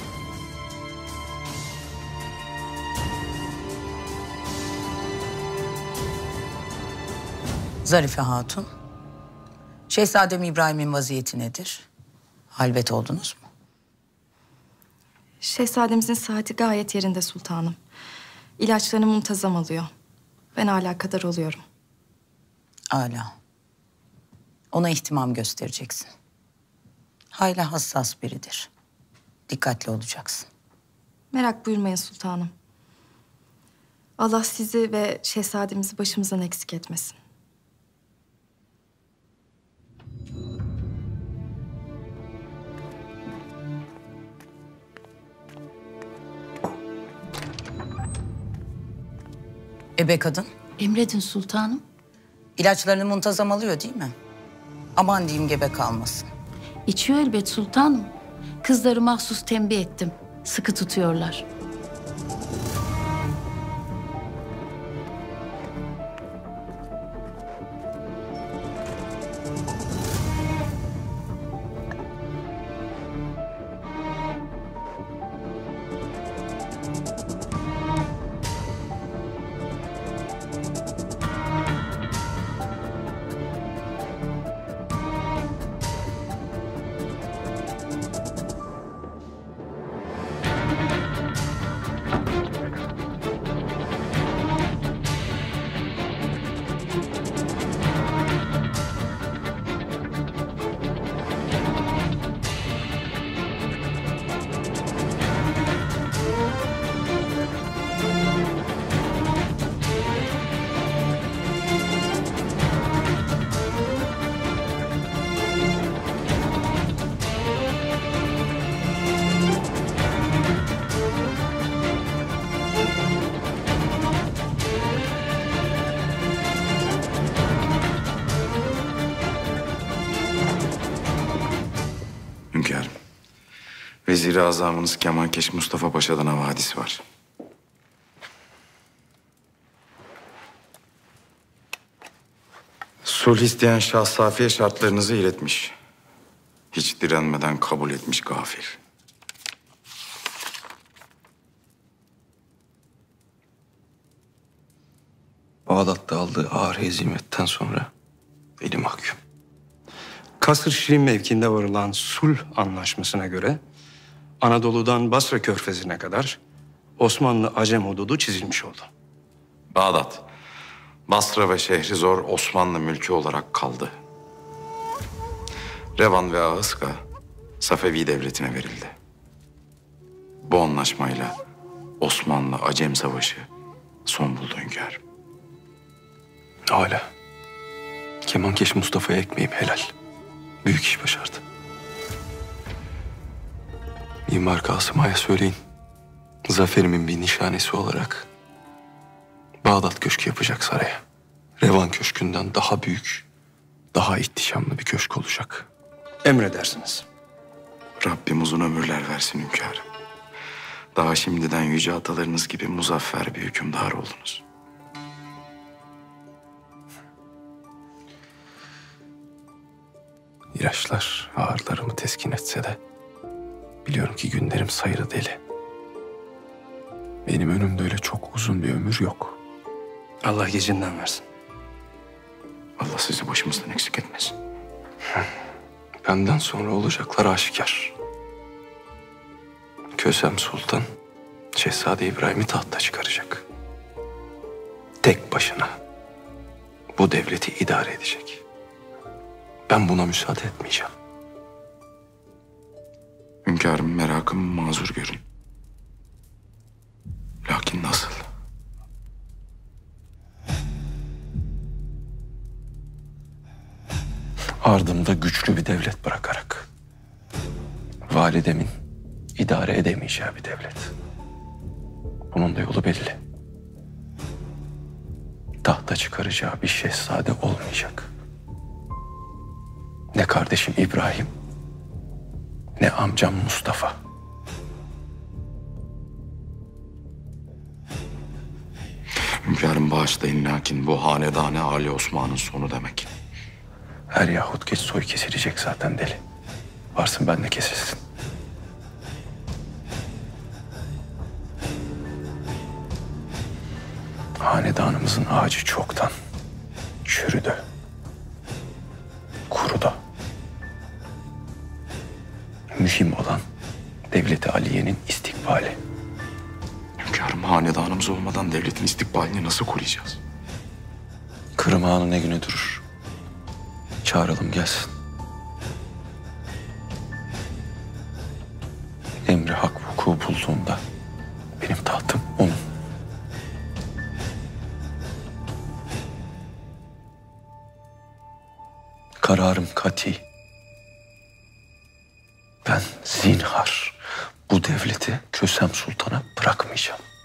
Zarife Hatun, Şehzadem İbrahim'in vaziyeti nedir? Halvet oldunuz mu?
Şehzademizin saati gayet yerinde sultanım. İlaçlarını muntazam alıyor. Ben hala kadar oluyorum.
Âlâ. Ona ihtimam göstereceksin. Hayli hassas biridir. Dikkatli olacaksın.
Merak buyurmayın sultanım. Allah sizi ve şehzademizi başımızdan eksik etmesin.
Ebe kadın.
Emredin sultanım.
İlaçlarını muntazam alıyor değil mi? Aman diyeyim gebe kalmasın.
İçiyor elbet sultanım. Kızları mahsus tembih ettim. Sıkı tutuyorlar.
Hünkârım, Vezir-i Azamınız Kemankeş Mustafa Paşa'dan havadisi var. Sulh isteyen Şah Safiye şartlarınızı iletmiş. Hiç direnmeden kabul etmiş gafil.
Bağdat'ta aldığı ağır hezimetten sonra eli mahkum.
Kasr-ı Şirin mevkinde varılan sulh anlaşmasına göre Anadolu'dan Basra Körfezi'ne kadar Osmanlı Acem hududu çizilmiş oldu.
Bağdat, Basra ve Şehrizor Osmanlı mülkü olarak kaldı. Revan ve Ahıska Safevi Devleti'ne verildi. Bu anlaşmayla Osmanlı-Acem Savaşı son buldu hünkârım.
Hala. Kemankeş Mustafa'ya ekmeğim helal. Büyük iş başardı. Mimar Kasım Ağa'ya söyleyin. Zaferimin bir nişanesi olarak Bağdat Köşkü yapacak saraya. Revan Köşkü'nden daha büyük, daha ihtişamlı bir köşk olacak.
Emredersiniz.
Rabbim uzun ömürler versin hünkârım. Daha şimdiden yüce atalarınız gibi muzaffer bir hükümdar oldunuz.
İlaçlar ağrılarımı teskin etse de biliyorum ki günlerim sayılı deli. Benim önümde öyle çok uzun bir ömür yok.
Allah gecinden versin.
Allah sizi başımızdan eksik etmesin.
Benden sonra olacaklar aşikar. Kösem Sultan Şehzade İbrahim'i tahta çıkaracak. Tek başına bu devleti idare edecek. Ben buna müsaade etmeyeceğim.
Hünkârım, merakımı mazur görün. Lakin nasıl?
Ardımda güçlü bir devlet bırakarak. Validemin idare edemeyeceği bir devlet. Bunun da yolu belli. Tahta çıkaracağı bir şehzade olmayacak. Ne kardeşim İbrahim, ne amcam Mustafa.
Hünkârım bağışlayın, lakin bu hanedane Ali Osman'ın sonu demek.
Er yahut geç soy kesilecek zaten deli. Varsın ben de kesilsin. Hanedanımızın ağacı çoktan çürüdü, kurudu. Mühim olan devleti Aliye'nin istikbali.
Hünkârım, hanedanımız olmadan devletin istikbalini nasıl koruyacağız?
Kırım Ağa'nın ne güne durur? Çağıralım gelsin. Emri hak vuku bulduğunda benim tahtım onun. Kararım kati. Ben zinhar bu devleti Kösem Sultan'a bırakmayacağım.